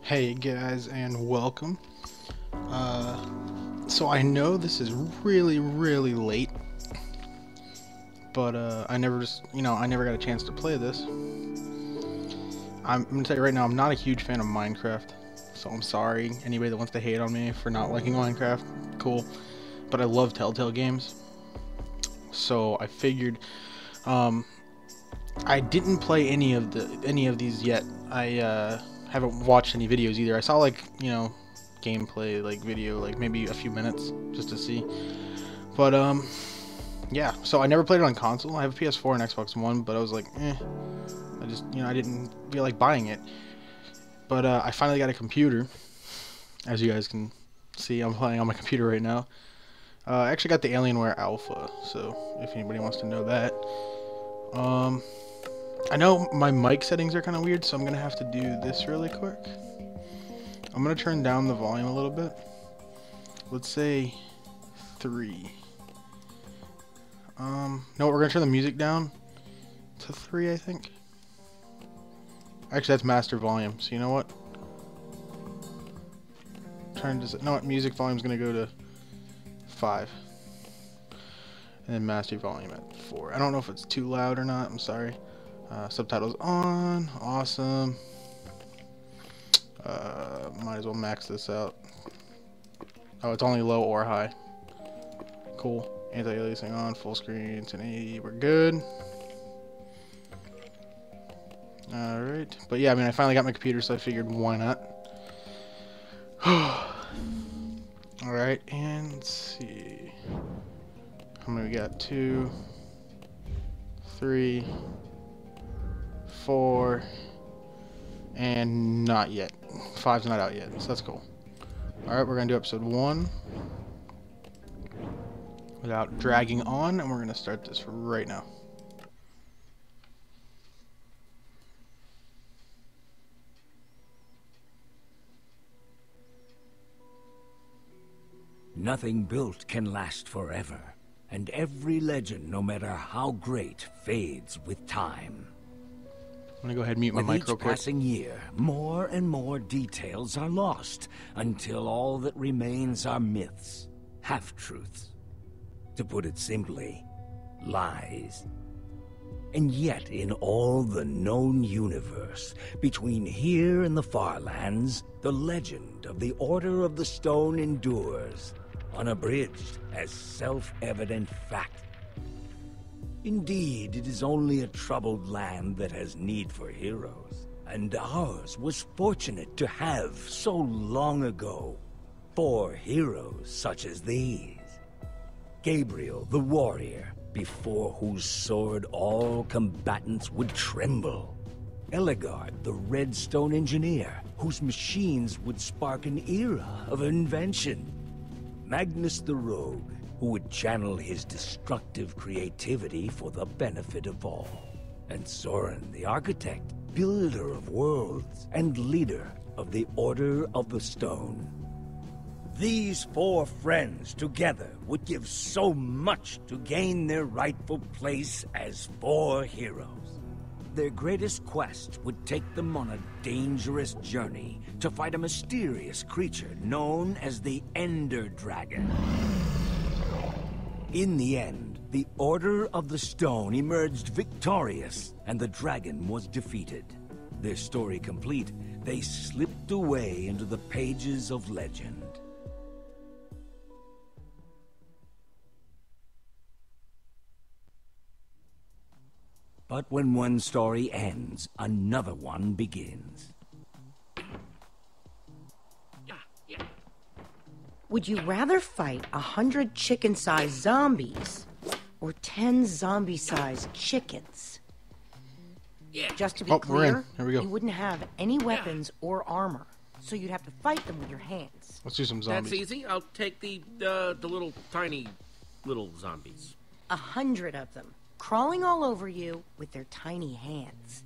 Hey guys, and welcome. So I know this is really late, but I never got a chance to play this. I'm gonna tell you right now, I'm not a huge fan of Minecraft, so I'm sorry anybody that wants to hate on me for not liking Minecraft. Cool, but I love Telltale games, so I figured. I didn't play any of these yet. I haven't watched any videos either. I saw gameplay video, maybe a few minutes just to see. But yeah. So I never played it on console. I have a PS4 and Xbox One, but I was like, I just I didn't feel like buying it. But I finally got a computer. As you guys can see, I'm playing on my computer right now. I actually got the Alienware Alpha, so if anybody wants to know that. I know my mic settings are kind of weird, so I'm going to have to do this really quick. I'm going to turn down the volume a little bit. Let's say 3. No, we're going to turn the music down to 3, I think. Actually, that's master volume, so you know what? Music volume's going to go to 5. And then master volume at 4. I don't know if it's too loud or not, I'm sorry. Subtitles on, awesome. Might as well max this out. Oh, it's only low or high. Cool. Anti-aliasing on, full screen, 1080, we're good. Alright, but yeah, I finally got my computer, so I figured why not. Alright, and let's see. How many we got? 2, 3, 4, and not yet. 5's not out yet, so that's cool. Alright, we're going to do episode 1 without dragging on, and we're going to start this right now. Nothing built can last forever, and every legend, no matter how great, fades with time. I'm gonna go ahead and mute my mic real With each quick. passing year, more and more details are lost, until all that remains are myths, half-truths. To put it simply, lies. And yet, in all the known universe, between here and the far lands, the legend of the Order of the Stone endures, unabridged as self-evident fact. Indeed, it is only a troubled land that has need for heroes, and ours was fortunate to have, so long ago, 4 heroes such as these. Gabriel the warrior, before whose sword all combatants would tremble. Eligard the redstone engineer, whose machines would spark an era of invention. Magnus the rogue, who would channel his destructive creativity for the benefit of all. And Soren the architect, builder of worlds, and leader of the Order of the Stone. These 4 friends together would give so much to gain their rightful place as 4 heroes. Their greatest quest would take them on a dangerous journey to fight a mysterious creature known as the Ender Dragon. In the end, the Order of the Stone emerged victorious, and the dragon was defeated. Their story complete, they slipped away into the pages of legend. But when one story ends, another one begins. Would you rather fight 100 chicken-sized zombies or 10 zombie-sized chickens? Just to be We're clear, in. Here we go. you wouldn't have any weapons or armor, so you'd have to fight them with your hands. Let's do some zombies. That's easy. I'll take the little tiny little zombies. 100 of them, crawling all over you with their tiny hands.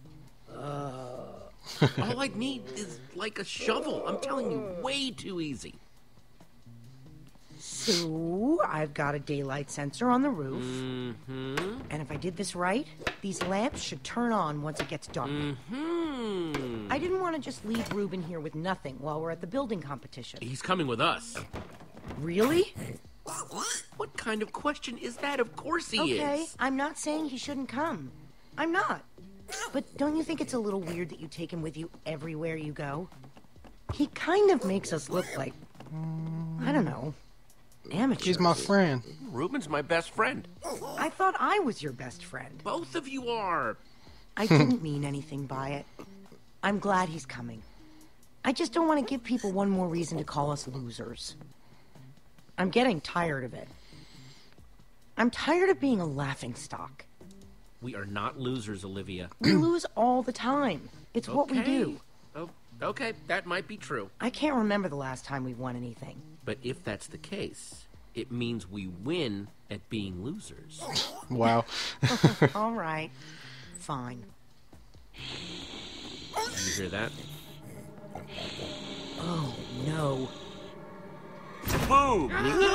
All I need is like a shovel. I'm telling you, way too easy. So, I've got a daylight sensor on the roof. Mm-hmm. And if I did this right, these lamps should turn on once it gets dark. Mm-hmm. I didn't want to just leave Reuben here with nothing while we're at the building competition. He's coming with us. Really? What kind of question is that? Of course he Okay, is. I'm not saying he shouldn't come. I'm not. But don't you think it's a little weird that you take him with you everywhere you go? He kind of makes us look like, I don't know, amateurs. He's my friend. Reuben's my best friend. I thought I was your best friend. Both of you are. I didn't mean anything by it. I'm glad he's coming. I just don't want to give people one more reason to call us losers. I'm getting tired of it. I'm tired of being a laughingstock. We are not losers, Olivia. We lose all the time. It's what we do. Oh, okay, that might be true. I can't remember the last time we won anything. But if that's the case, it means we win at being losers. Wow. All right. Fine. You hear that? Oh, no. Boom!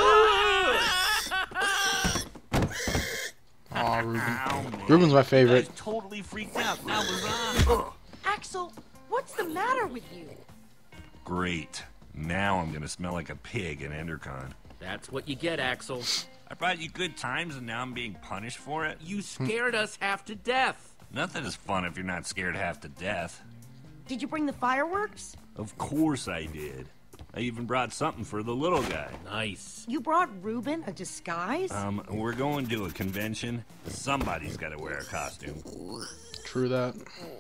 Aw, Reuben. Ow, man. Reuben's my favorite. Guy's totally freaked out. Now we're on. Axel, what's the matter with you? Great. Now I'm gonna smell like a pig in Endercon. That's what you get, Axel. I brought you good times and now I'm being punished for it? You scared us half to death. Nothing is fun if you're not scared half to death. Did you bring the fireworks? Of course I did. I even brought something for the little guy. Nice. You brought Reuben a disguise? We're going to a convention. Somebody's gotta wear a costume. True that.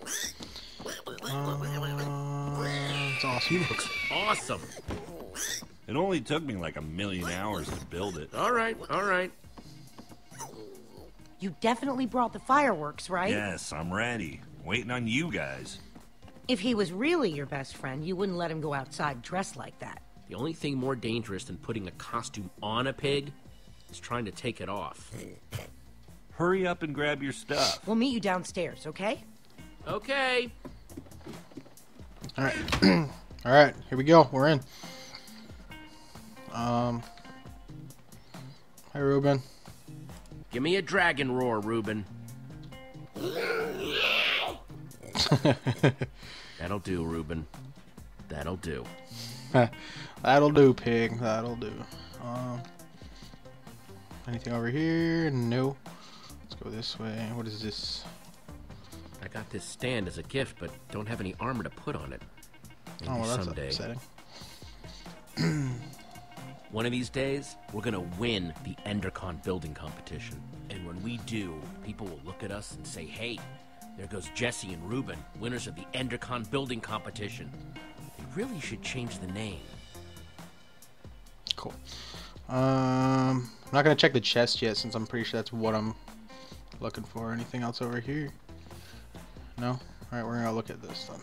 It's awesome. You look Awesome. It only took me like 1,000,000 hours to build it. All right, all right. You definitely brought the fireworks, right? Yes, I'm ready. Waiting on you guys. If he was really your best friend, you wouldn't let him go outside dressed like that. The only thing more dangerous than putting a costume on a pig is trying to take it off. Hurry up and grab your stuff. We'll meet you downstairs, okay? Okay. Alright. Alright, here we go. We're in. Hi, Reuben. Give me a dragon roar, Reuben. That'll do, Reuben. That'll do. That'll do, pig. That'll do. Anything over here? No. Let's go this way. What is this? I got this stand as a gift, but don't have any armor to put on it. Maybe Oh, well, that's someday. upsetting. One of these days, we're gonna win the Endercon building competition. And when we do, people will look at us and say, hey, there goes Jesse and Reuben, winners of the Endercon building competition. We really should change the name. Cool. I'm not gonna check the chest yet, since I'm pretty sure that's what I'm looking for. Anything else over here? No? Alright, we're gonna look at this then.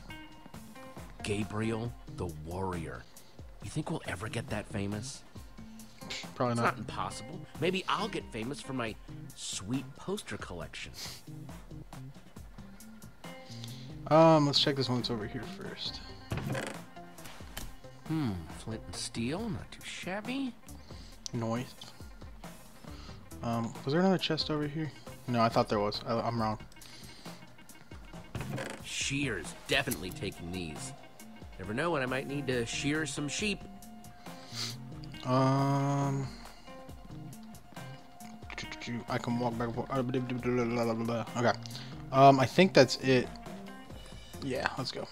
Gabriel the Warrior. You think we'll ever get that famous? Probably It's not. not impossible. Maybe I'll get famous for my sweet poster collection. Let's check this one that's over here first. Flint and steel, not too shabby. North. Was there another chest over here? No, I thought there was. I'm wrong. Shears, definitely taking these. Never know when I might need to shear some sheep. I can walk back and forth. Okay. I think that's it. Yeah, let's go.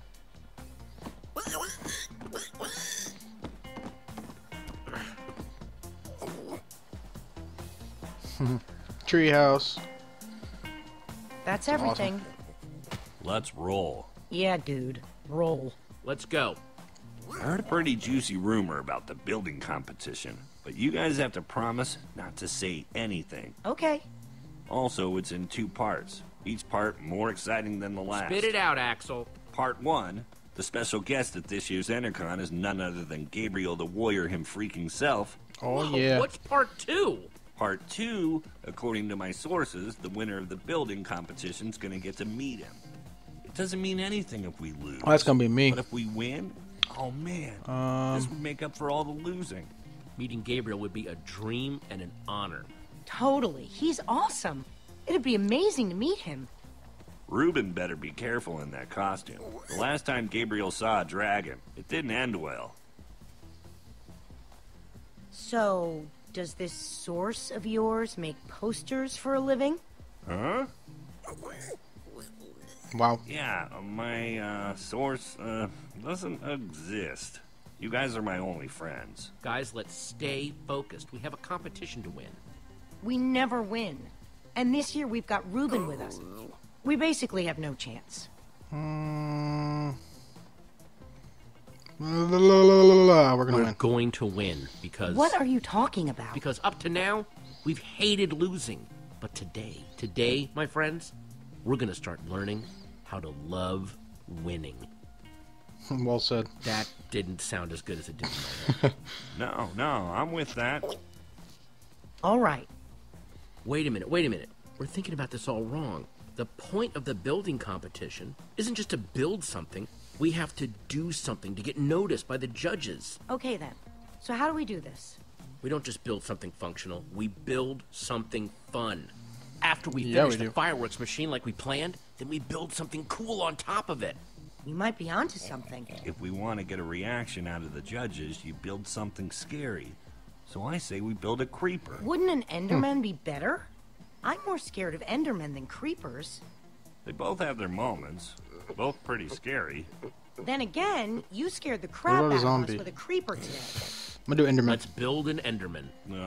Treehouse. That's everything. Let's roll. Yeah, dude. Roll. Let's go. I heard a pretty juicy rumor about the building competition, but you guys have to promise not to say anything. Okay. Also, it's in 2 parts, each part more exciting than the last. Spit it out, Axel. Part 1, the special guest at this year's Endercon is none other than Gabriel the Warrior him freaking self. Oh, Whoa, yeah. What's part 2? Part 2, according to my sources, the winner of the building competition's gonna get to meet him. It doesn't mean anything if we lose. Oh, that's gonna be me. But if we win, oh man, this would make up for all the losing. Meeting Gabriel would be a dream and an honor. Totally. He's awesome. It'd be amazing to meet him. Reuben better be careful in that costume. The last time Gabriel saw a dragon, it didn't end well. So, does this source of yours make posters for a living? Huh? Wow. Yeah, my source doesn't exist. You guys are my only friends. Guys, let's stay focused. We have a competition to win. We never win. And this year we've got Reuben with us. We basically have no chance. We're gonna We're win. going to win because... What are you talking about? Because up to now, we've hated losing. But today, my friends, we're gonna start learning how to love winning. Well said. That didn't sound as good as it did in my head. No, I'm with that. All right. Wait a minute. We're thinking about this all wrong. The point of the building competition isn't just to build something. We have to do something to get noticed by the judges. Okay then. So how do we do this? We don't just build something functional. We build something fun. After we Yeah, finish we the do. fireworks machine like we planned, then we build something cool on top of it. You might be onto something. If we want to get a reaction out of the judges, you build something scary. So I say we build a creeper. Wouldn't an Enderman be better? I'm more scared of Endermen than creepers. They both have their moments. Both pretty scary. Then again, you scared the crap about a out of us zombie? with a creeper today. I'm gonna do Enderman. Let's build an Enderman.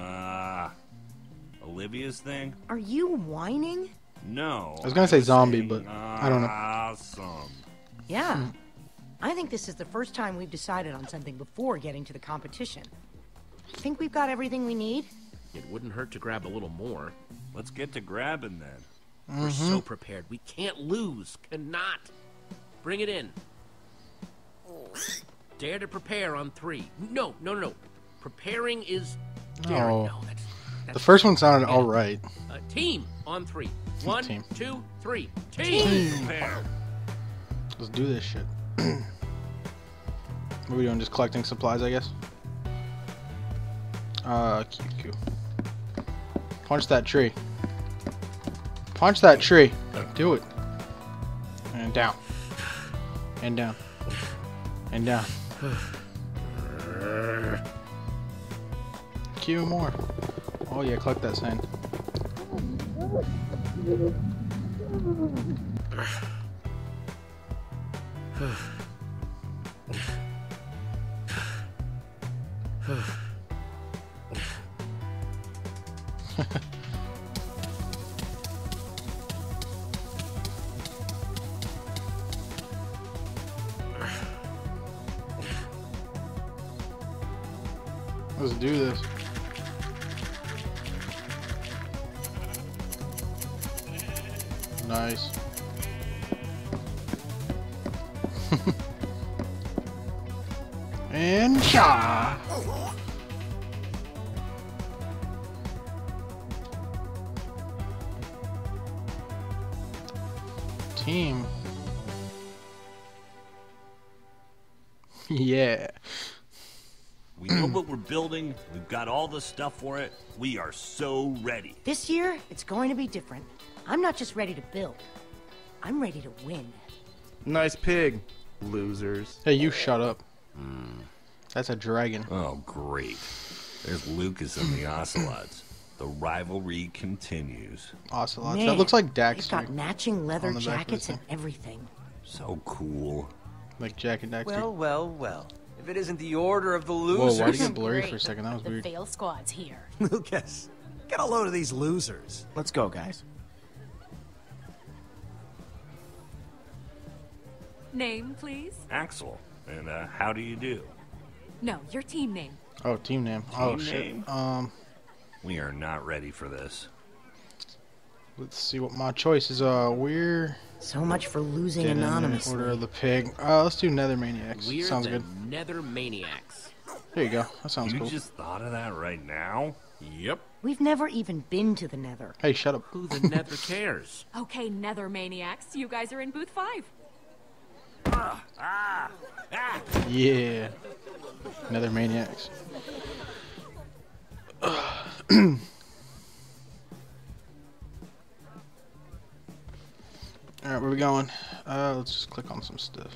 Olivia's thing? Are you whining? No. I was gonna say zombie, saying but I don't know. Awesome. Yeah. I think this is the first time we've decided on something before getting to the competition. Think we've got everything we need? It wouldn't hurt to grab a little more. Let's get to grabbing then. We're so prepared. We can't lose. Cannot. Bring it in. Dare to prepare on 3. No. Preparing is daring. Oh. No, that's The first one sounded alright. team on 3. 1, Team. 2, 3. Team. Prepare. Let's do this shit. What are we doing? Just collecting supplies, I guess? Q. Punch that tree. Punch that tree. Do it. And down. And down. And down. Q more. Oh yeah, collect that sand. Let's do this. Nice. And cha. Team. Yeah. We know what we're building. We've got all the stuff for it. We are so ready. This year, it's going to be different. I'm not just ready to build. I'm ready to win. Nice pig, losers. Hey, you shut up. That's a dragon. Oh, great. There's Lucas and the Ocelots. The rivalry continues. Ocelots. Man, That looks like they've Dax. got matching leather on the back of jackets this and everything. So cool. Like Jack and Daxter. Well. If it isn't the order of the Whoa, losers. why'd it get blurry for a second? That was The weird. fail squad's here. Lucas, get a load of these losers. Let's go, guys. Name, please? Axel. And how do you do? No, your team name. Oh, team name. Oh, Team shit. name? We are not ready for this. Let's see what my choice is. We're So much for losing dead in anonymously. Order of the Pig. Let's do Nether Maniacs. We're Sounds the good. Nether Maniacs. There you go. That sounds You cool. just thought of that right now? Yep. We've never even been to the Nether. Hey, shut up. Who the Nether cares? Okay, Nether Maniacs, you guys are in booth 5. Yeah. Nether Maniacs. we going? Let's just click on some stuff.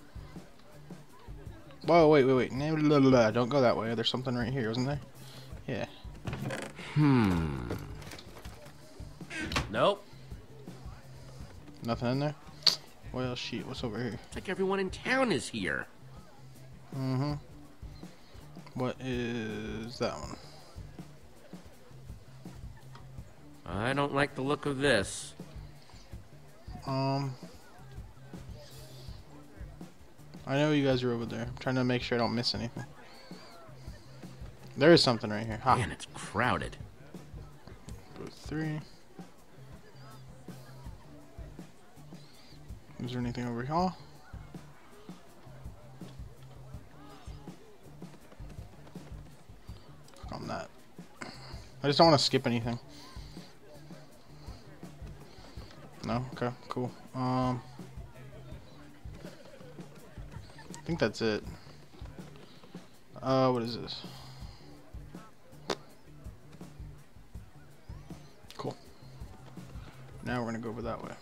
Whoa, wait. Don't go that way. There's something right here, isn't there? Yeah. Nope. Nothing in there? Well, shit, what's over here? It's like everyone in town is here. Mm-hmm. What is that one? I don't like the look of this. I know you guys are over there. I'm trying to make sure I don't miss anything. There is something right here. Ha. Man, it's crowded. Booth 3. Is there anything over here? Click on that. I just don't want to skip anything. No? Okay, cool. I think that's it. What is this? Cool. Now we're gonna go over that way.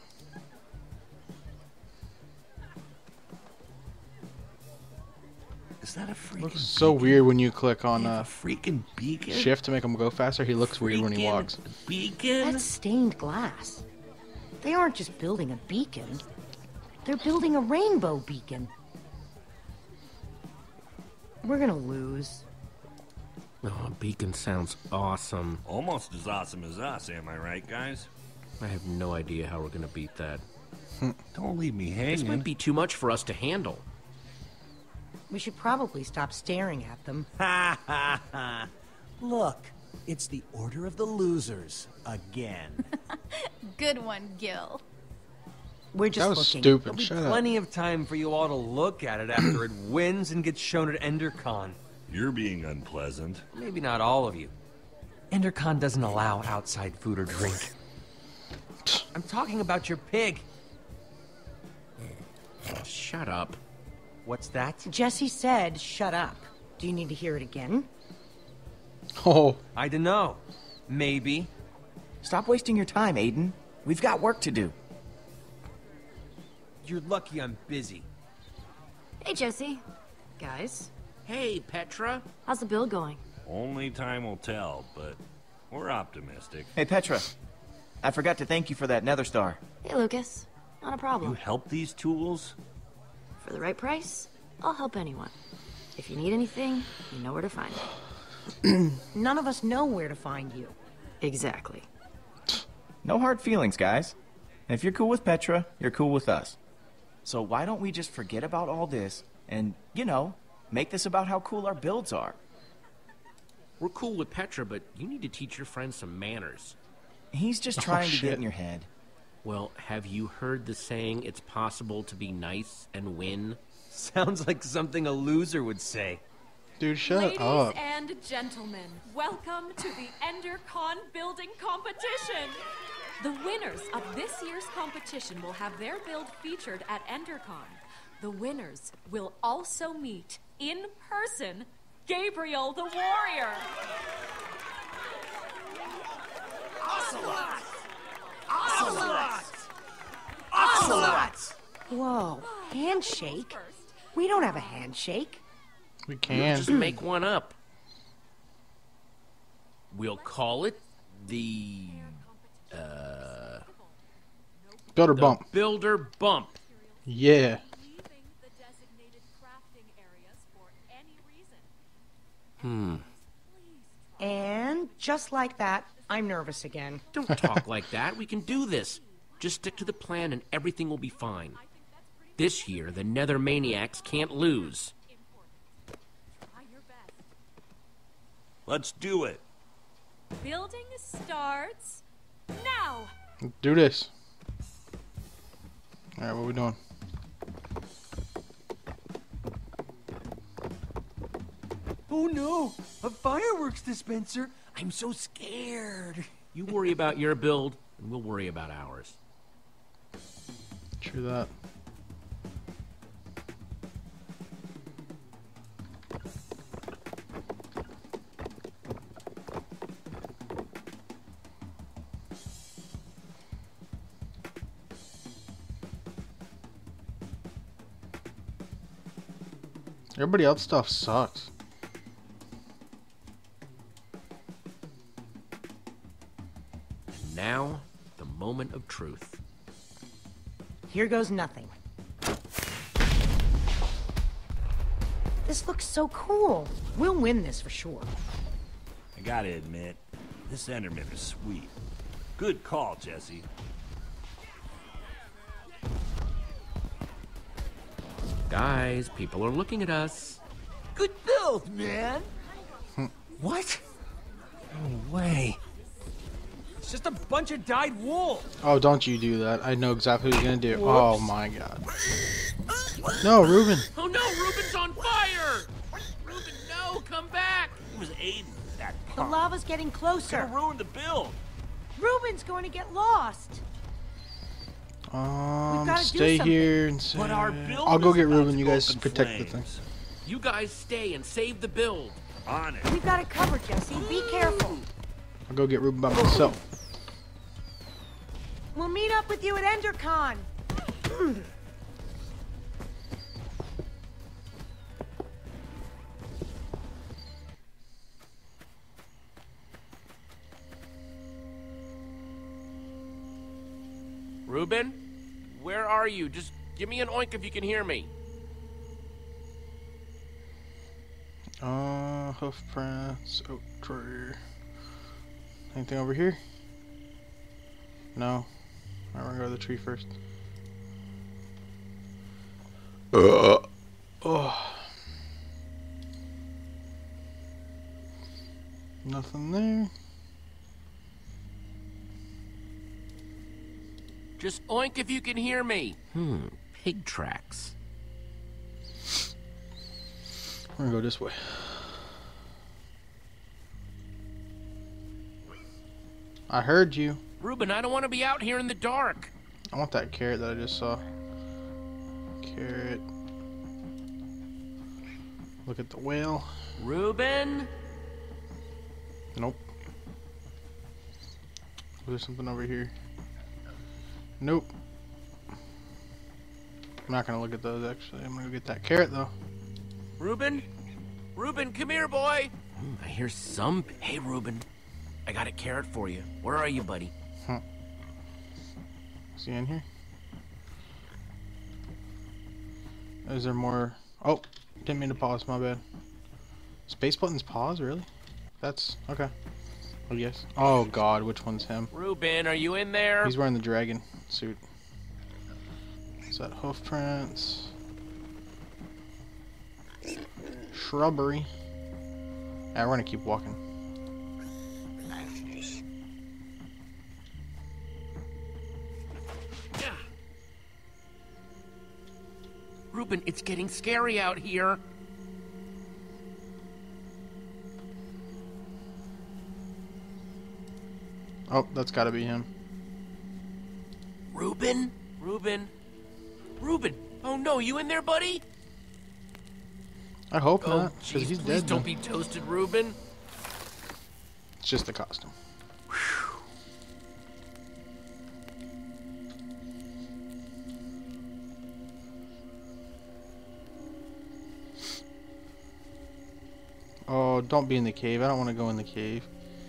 Is that a freaking Looks so weird when you click on a freaking beacon? shift to make him go faster. He looks weird when he Freaking walks. Beacon? That's stained glass. They aren't just building a beacon. They're building a rainbow beacon. We're gonna lose. Oh, beacon sounds awesome. Almost as awesome as us, am I right, guys? I have no idea how we're gonna beat that. Don't leave me This hanging. might be too much for us to handle. We should probably stop staring at them. Ha ha ha. Look, it's the Order of the Losers again. Good one, Gil. We're just That was looking. stupid. There'll be Shut up. plenty of time for you all to look at it after it wins and gets shown at EnderCon. You're being unpleasant. Maybe not all of you. EnderCon doesn't allow outside food or drink. I'm talking about your pig. Shut up. What's that? Jesse said, shut up. Do you need to hear it again? Oh, I don't know. Maybe. Stop wasting your time, Aiden. We've got work to do. You're lucky I'm busy. Hey, Jesse. Guys, Hey, Petra. how's the build going? Only time will tell, but we're optimistic. Hey, Petra. I forgot to thank you for that nether star. Hey, Lucas. Not a You problem. help these tools? For the right price, I'll help anyone. If you need anything, you know where to find me. None of us know where to find you. Exactly. No hard feelings, guys. And if you're cool with Petra, you're cool with us. So why don't we just forget about all this and, you know, make this about how cool our builds are? We're cool with Petra, but you need to teach your friend some manners. He's just trying to shit. get in your head. Well, have you heard the saying, it's possible to be nice and win? Sounds like something a loser would say. dude, shut Ladies up. and gentlemen, welcome to the EnderCon building competition. The winners of this year's competition will have their build featured at EnderCon. The winners will also meet, in person, Gabriel the Warrior. Whoa, handshake? We don't have a handshake. We can. Just make one up. We'll call it the Builder bump. Builder Bump. Yeah. Leaving the designated crafting areas for any reason. And just like that, I'm nervous again. Don't talk like that. We can do this. Just stick to the plan and everything will be fine. This year, the Nether Maniacs can't lose. Try your best. Let's do it. Building starts now. Do this. Alright, what are we doing? Oh no! A fireworks dispenser! I'm so scared. You worry about your build, and we'll worry about ours. True that. Everybody else stuff sucks. And now, the moment of truth. Here goes nothing. This looks so cool. We'll win this for sure. I gotta admit, this Enderman is sweet. Good call, Jesse. Guys, people are looking at us. Good build, man. What? No way. It's just a bunch of dyed wool. Oh, don't you do that. I know exactly what you're gonna do. Oh my god. No, Ruben. Oh no, Ruben's on fire! Ruben, no, come back! It was Aiden, that The punk. lava's getting closer. Gonna ruin the build. Ruben's going to get lost. gotta do Stay something. here and say. But our build I'll go is get about Ruben. to You go guys up in protect the thing. flames. You guys stay and save the build. On it. We've got it covered, Jesse. Be careful. I'll go get Ruben by myself. We'll meet up with you at EnderCon. Ruben, where are you? Just give me an oink if you can hear me. Hoof prints, oak tree. Anything over here? No. Alright, we're gonna go to the tree first. Oh. Nothing there. Just oink if you can hear me. Pig tracks. We're gonna go this way. I heard you. Ruben, I don't want to be out here in the dark. I want that carrot that I just saw. Carrot. Look at the whale. Ruben? Nope. There's something over here. Nope. I'm not gonna look at those actually. I'm gonna go get that carrot though. Ruben? Ruben, come here, boy. I hear some... Hey, Ruben. I got a carrot for you. Where are you, buddy? Is he in here? Is there more? Oh, didn't mean to pause, my bad. Space buttons pause, really? That's okay. Oh yes. Oh god, which one's him? Ruben, are you in there? He's wearing the dragon suit. Is that hoof prints? Shrubbery. Yeah, we're gonna keep walking. Ruben, it's getting scary out here. Oh, that's gotta be him. Ruben? Ruben? Ruben! Oh no, you in there, buddy? I hope Oh, not, because jeez, he's please dead. don't Then. be toasted, Ruben. It's just the costume. Oh, don't be in the cave. I don't want to go in the cave.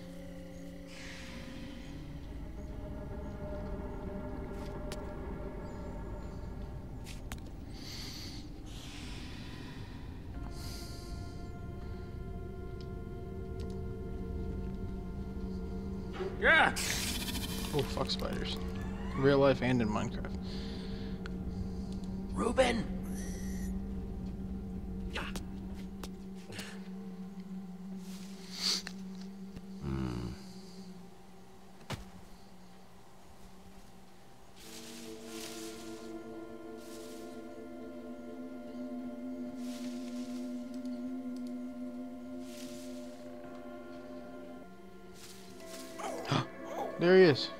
Yeah. Oh, fuck spiders. Real life and in Minecraft. Ruben! There he is.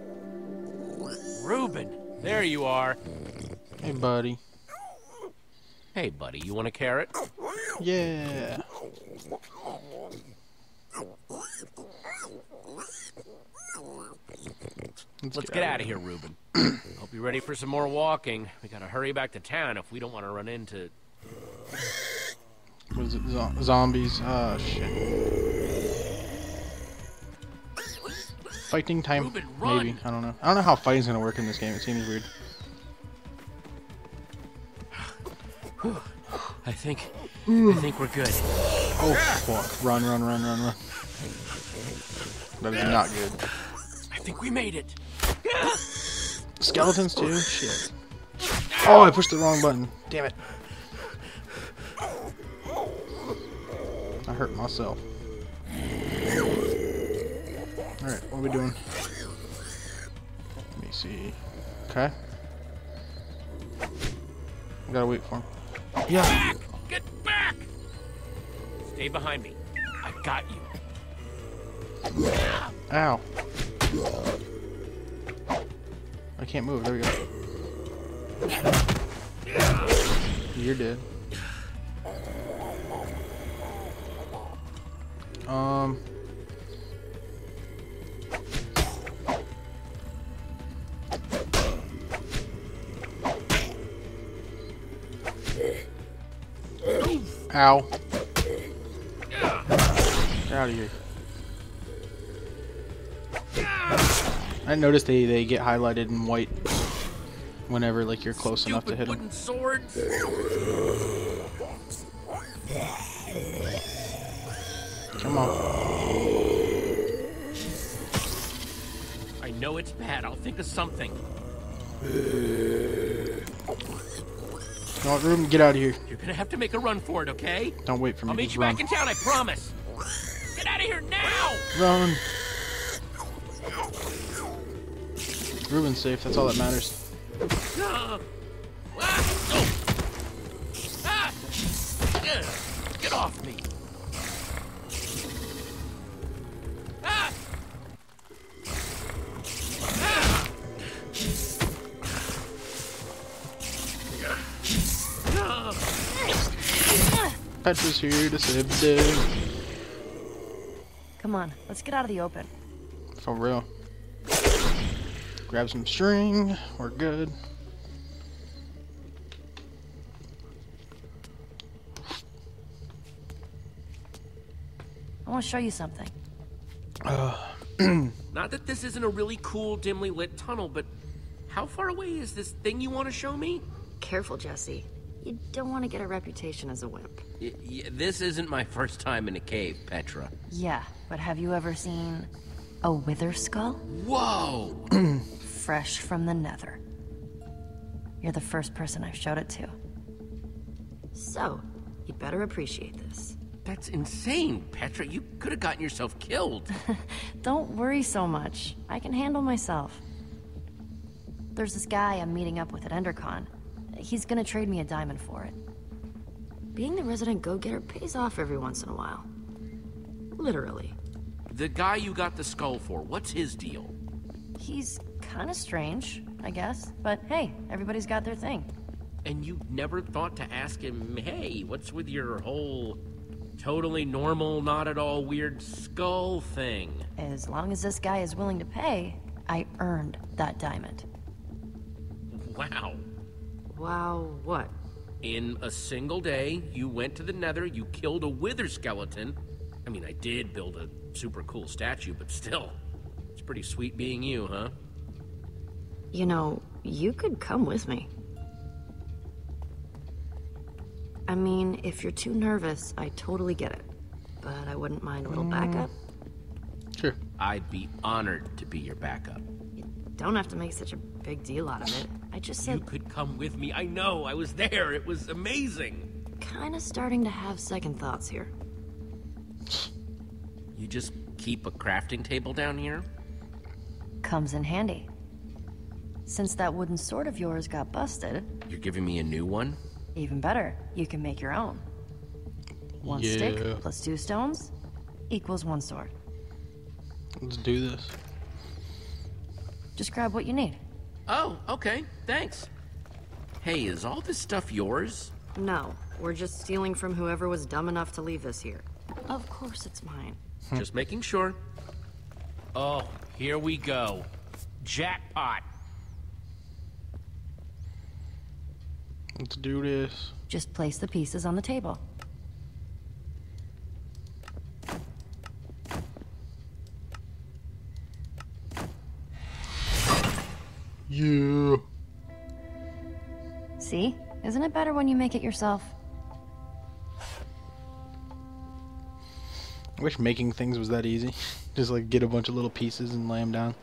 Ruben, there you are. Hey, buddy. Hey, buddy, you want a carrot? Yeah. Let's get out of here, Ruben. Hope you're ready for some more walking. We gotta hurry back to town if we don't want to run into... Was it zombies? Oh shit. Fighting time? Ruben, run! Maybe. I don't know. I don't know how fighting's gonna work in this game. It seems weird. I think we're good. Oh fuck! Run! That is not good. I think we made it. Skeletons too? Shit. Oh, I pushed the wrong button. Damn it. I hurt myself. Alright, what are we doing? Let me see. Okay. We gotta wait for him. Yeah. Get back! Stay behind me. I got you. Ow. I can't move. There we go. You're dead. Ow. Get out of here. I noticed they get highlighted in white whenever like you're close enough to hit them. Wooden swords. Come on. I know it's bad. I'll think of something. No, Ruben, get out of here. You're gonna have to make a run for it, okay? Don't wait for me. I'll meet Just you run. back in town, I promise. Get out of here now! Run. Ruben's safe. That's all that matters. Get off me! Petra's here to save the day. Come on, let's get out of the open. For real. Grab some string. We're good. I want to show you something. Not that this isn't a really cool, dimly lit tunnel, but how far away is this thing you want to show me? Careful, Jesse. You don't want to get a reputation as a wimp. This isn't my first time in a cave, Petra. Yeah, but have you ever seen a wither skull? Whoa! Fresh from the nether. You're the first person I've showed it to. So, you better appreciate this. That's insane, Petra. You could have gotten yourself killed. Don't worry so much. I can handle myself. There's this guy I'm meeting up with at EnderCon. He's gonna trade me a diamond for it. Being the resident go-getter pays off every once in a while. Literally. The guy you got the skull for, what's his deal? He's kinda strange, I guess. But hey, everybody's got their thing. And you never thought to ask him, hey, what's with your whole totally normal, not at all weird skull thing? As long as this guy is willing to pay, I earned that diamond. Wow. Wow, what? In a single day, you went to the nether, you killed a wither skeleton. I mean, I did build a super cool statue, but still. It's pretty sweet being you, huh? You know, you could come with me. I mean, if you're too nervous, I totally get it. But I wouldn't mind a little backup. Sure. I'd be honored to be your backup. You don't have to make such a big deal out of it. I just said... You could come with me. I know. I was there. It was amazing. Kinda starting to have second thoughts here. You just keep a crafting table down here? Comes in handy. Since that wooden sword of yours got busted... You're giving me a new one? Even better, you can make your own. One stick plus 2 stones equals 1 sword. Let's do this. Just grab what you need. Oh, okay. Thanks. Hey, is all this stuff yours? No, we're just stealing from whoever was dumb enough to leave this here. Of course it's mine. Just making sure. Oh, here we go. Jackpot. Let's do this. Just place the pieces on the table. it better when you make it yourself. I wish making things was that easy. Just like get a bunch of little pieces and lay them down.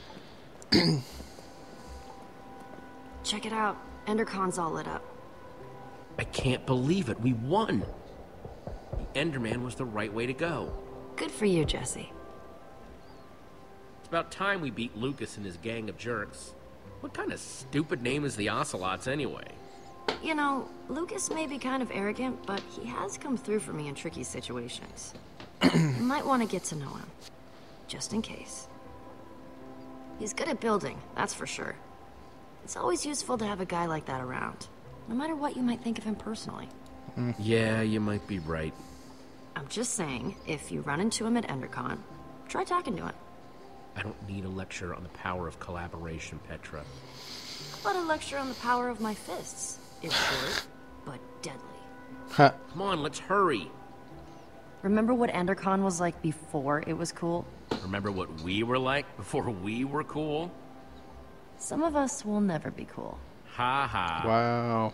Check it out. Endercon's all lit up. I can't believe it. We won. The Enderman was the right way to go. Good for you, Jesse. It's about time we beat Lucas and his gang of jerks. What kind of stupid name is the Ocelots anyway? You know, Lucas may be kind of arrogant, but he has come through for me in tricky situations. You might want to get to know him, just in case. He's good at building, that's for sure. It's always useful to have a guy like that around, no matter what you might think of him personally. Yeah, you might be right. I'm just saying, if you run into him at EnderCon, try talking to him. I don't need a lecture on the power of collaboration, Petra. How about a lecture on the power of my fists? It's short, but deadly. Huh. Come on, let's hurry. Remember what EnderCon was like before it was cool? Remember what we were like before we were cool? Some of us will never be cool. Ha ha. Wow.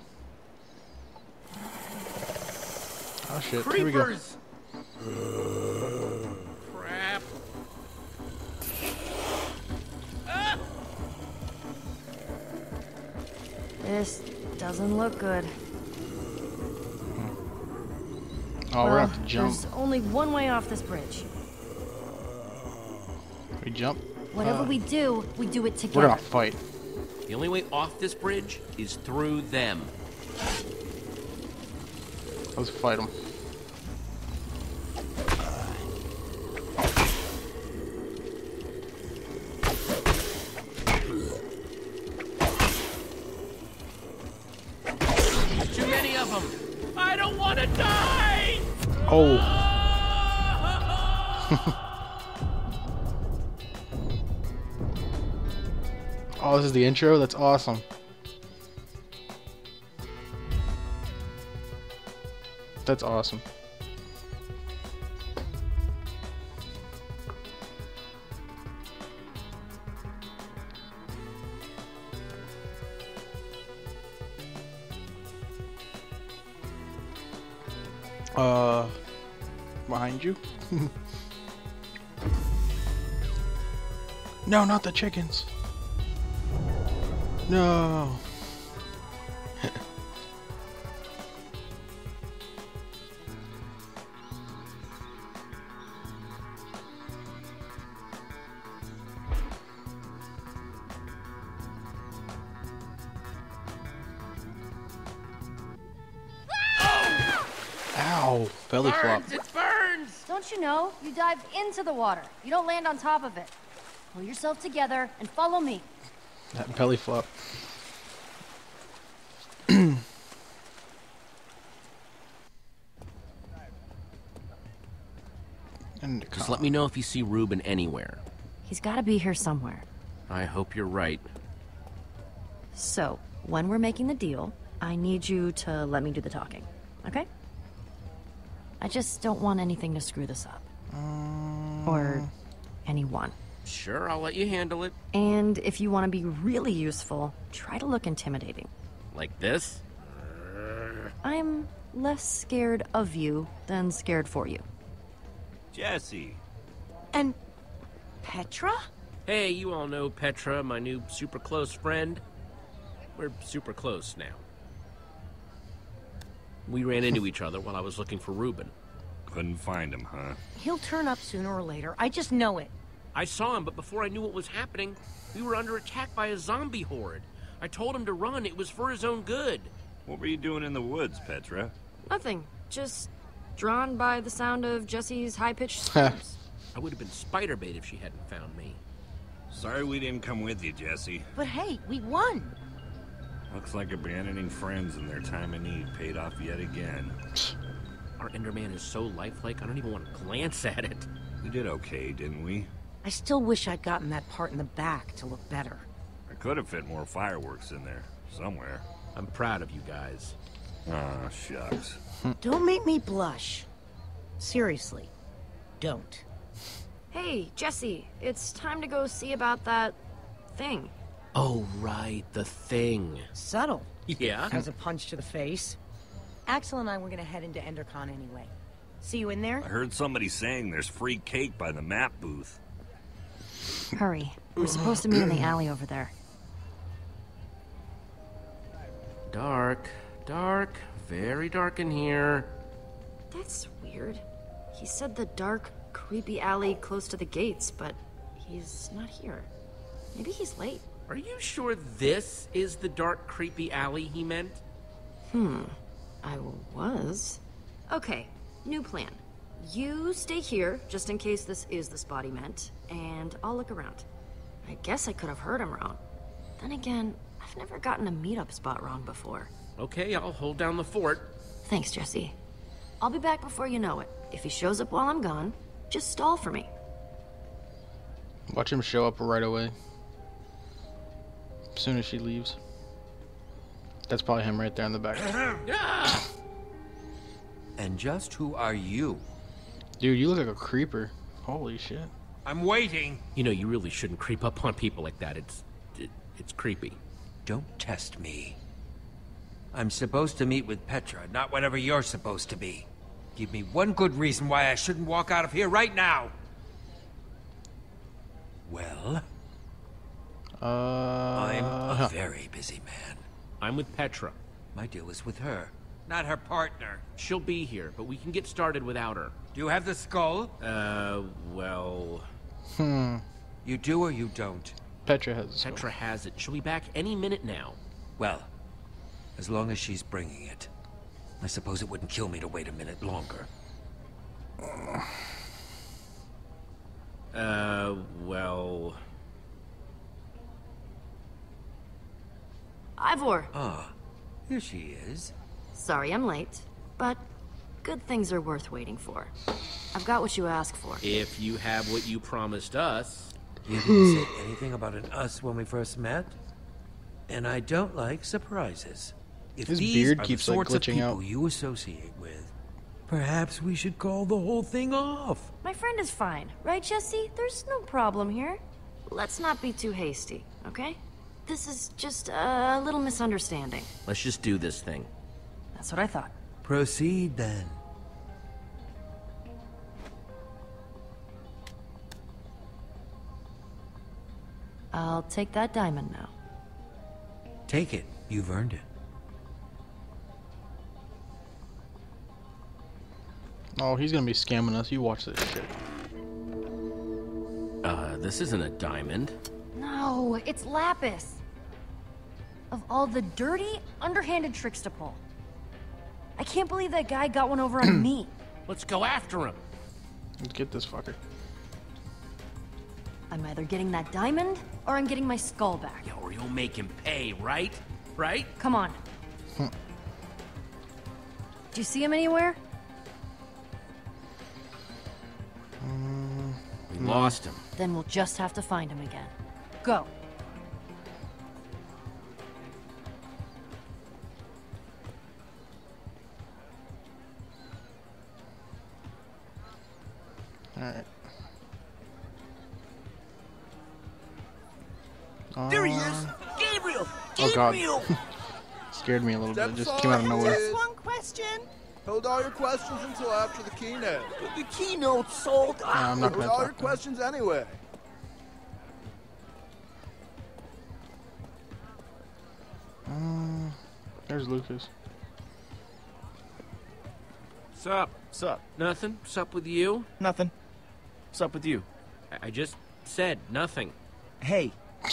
Oh shit, here we go. Creepers! Crap. This doesn't look good. Oh, we're gonna have to jump. There's only one way off this bridge. We jump? Whatever we do it together. We're gonna fight. The only way off this bridge is through them. Let's fight them. Too many of them. I don't want to die. Oh. Oh, this is the intro? That's awesome. That's awesome. Behind you? No, not the chickens. No. Ow, belly flop. It burns! Don't you know? You dive into the water. You don't land on top of it. Pull yourself together and follow me. That belly flop. Just let me know if you see Reuben anywhere. He's gotta be here somewhere. I hope you're right. So, when we're making the deal, I need you to let me do the talking, okay? I just don't want anything to screw this up. Or anyone. Sure, I'll let you handle it. And if you want to be really useful, try to look intimidating. Like this? I'm less scared of you than scared for you. Jesse. And Petra? Hey, you all know Petra, my new super close friend. We're super close now. We ran into each other while I was looking for Reuben. Couldn't find him, huh? He'll turn up sooner or later. I just know it. I saw him, but before I knew what was happening, we were under attack by a zombie horde. I told him to run. It was for his own good. What were you doing in the woods, Petra? Nothing. Just drawn by the sound of Jesse's high-pitched screams. I would have been spider bait if she hadn't found me. Sorry we didn't come with you, Jesse. But hey, we won. Looks like abandoning friends in their time of need paid off yet again. Our Enderman is so lifelike, I don't even want to glance at it. We did okay, didn't we? I still wish I'd gotten that part in the back to look better. I could have fit more fireworks in there, somewhere. I'm proud of you guys. Aw, shucks. Don't make me blush. Seriously, don't. Hey, Jesse, it's time to go see about that thing. Oh, right, the thing. Subtle. Yeah? As a punch to the face. Axel and I were gonna head into Endercon anyway. See you in there? I heard somebody saying there's free cake by the map booth. Hurry. We're supposed to meet in the alley over there. Dark, dark, very dark in here. That's weird. He said the dark, creepy alley close to the gates, but he's not here. Maybe he's late. Are you sure this is the dark, creepy alley he meant? I was. Okay, new plan. You stay here, just in case this is the spot he meant, and I'll look around. I guess I could have heard him wrong. Then again, I've never gotten a meetup spot wrong before. Okay, I'll hold down the fort. Thanks, Jesse. I'll be back before you know it. If he shows up while I'm gone, just stall for me. Watch him show up right away. As soon as she leaves. That's probably him right there in the back. And just who are you? Dude, you look like a creeper. Holy shit. I'm waiting. You know, you really shouldn't creep up on people like that. It's creepy. Don't test me. I'm supposed to meet with Petra, not whatever you're supposed to be. Give me one good reason why I shouldn't walk out of here right now. Well? I'm a very busy man. I'm with Petra. My deal is with her, not her partner. She'll be here, but we can get started without her. Do you have the skull? Well... You do or you don't? Petra has the skull. Petra has it. She'll be back any minute now. Well, as long as she's bringing it. I suppose it wouldn't kill me to wait a minute longer. Well... Ivor! Ah, here she is. Sorry I'm late, but good things are worth waiting for. I've got what you asked for. If you have what you promised us... You didn't say anything about an us when we first met. And I don't like surprises. If His these beard are keeps, the like, sorts of glitching people out. you associate with, perhaps we should call the whole thing off. My friend is fine, right, Jesse? There's no problem here. Let's not be too hasty, okay? This is just a little misunderstanding. Let's just do this thing. That's what I thought. Proceed then. I'll take that diamond now. Take it. You've earned it. Oh, he's gonna be scamming us. You watch this shit. This isn't a diamond. No, it's lapis. Of all the dirty, underhanded tricks to pull. I can't believe that guy got one over on me. Let's go after him. Let's get this fucker. I'm either getting that diamond, or I'm getting my skull back. Yeah, or you'll make him pay, right? Right? Come on. Do you see him anywhere? We lost him. Then we'll just have to find him again. Go. Alright. There he is! Gabriel! Oh god. Gabriel! Scared me a little bit. It just came out of nowhere. Just one question. Hold all your questions until after the keynote. The keynote sold out! I'm not Hold gonna all your talk to him. questions anyway. There's Lucas. Sup? Sup? Nothing? Sup with you? Nothing. What's up with you? I just said nothing. Hey,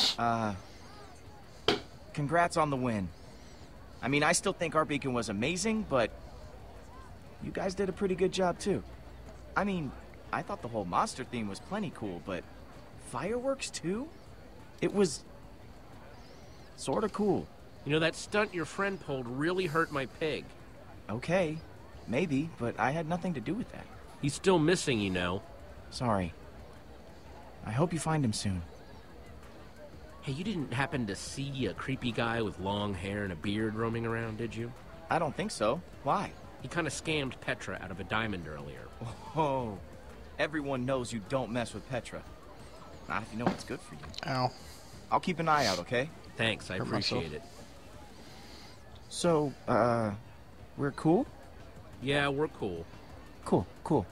congrats on the win. I mean, I still think our beacon was amazing, but you guys did a pretty good job too. I mean, I thought the whole monster theme was plenty cool, but fireworks too? It was sorta cool. You know, that stunt your friend pulled really hurt my pig. Okay, maybe, but I had nothing to do with that. He's still missing, you know. Sorry. I hope you find him soon. Hey, you didn't happen to see a creepy guy with long hair and a beard roaming around, did you? I don't think so. Why? He kind of scammed Petra out of a diamond earlier. Oh, everyone knows you don't mess with Petra. Not if you know what's good for you. Ow. I'll keep an eye out, okay? Thanks, I Hurt appreciate myself. it. So, we're cool? Yeah, we're cool. Cool.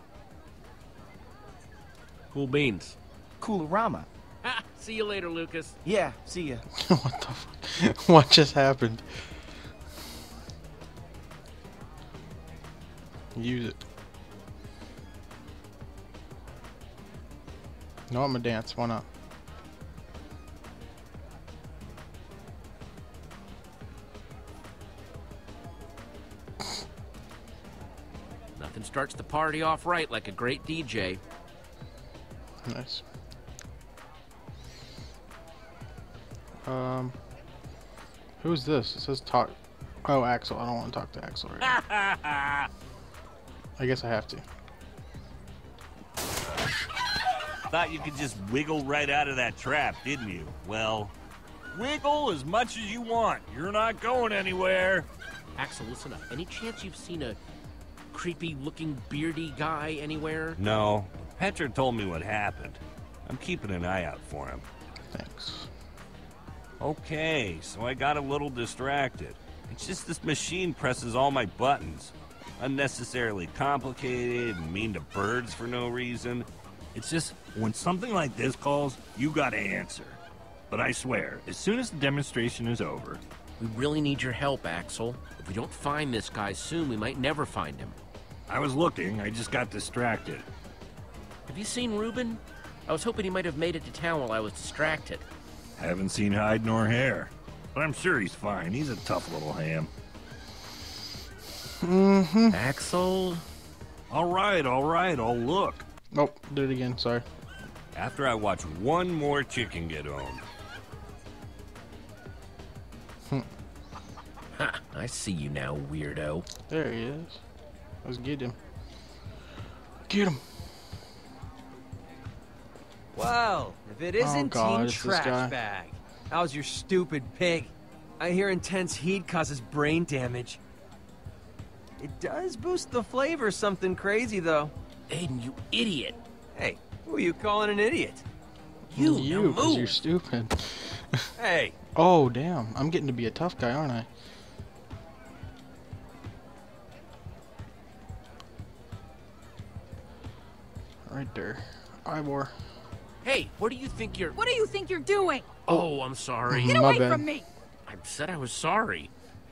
Cool beans. Coolorama. Ha! See you later, Lucas. Yeah, see ya. What the fuck? What just happened? Use it. No, I'm gonna dance. Why not? Nothing starts the party off right like a great DJ. Nice. Who's this? It says talk. Oh, Axel. I don't want to talk to Axel right now. I guess I have to. Thought you could just wiggle right out of that trap, didn't you? Well, wiggle as much as you want. You're not going anywhere. Axel, listen up. Any chance you've seen a creepy-looking beardy guy anywhere? No. Petra told me what happened. I'm keeping an eye out for him. Thanks. Okay, so I got a little distracted. It's just this machine presses all my buttons. Unnecessarily complicated and mean to birds for no reason. It's just, when something like this calls, you gotta answer. But I swear, as soon as the demonstration is over... We really need your help, Axel. If we don't find this guy soon, we might never find him. I was looking, I just got distracted. Have you seen Reuben? I was hoping he might have made it to town while I was distracted. Haven't seen hide nor hair. But I'm sure he's fine. He's a tough little ham. Axel? All right, I'll look. Nope, did it again, sorry. After I watch one more chicken get owned. Ha, I see you now, weirdo. There he is. Let's get him. Get him. Well, if it isn't God, Teen it's this guy. Trash Bag. How's your stupid pig? I hear intense heat causes brain damage. It does boost the flavor something crazy, though. Aiden, you idiot. Hey, who are you calling an idiot? You, because you're stupid. Hey. Oh, damn. I'm getting to be a tough guy, aren't I? Right there. Ivor. Hey, what do you think you're... What do you think you're doing? Oh, I'm sorry. Get away from me! I said I was sorry.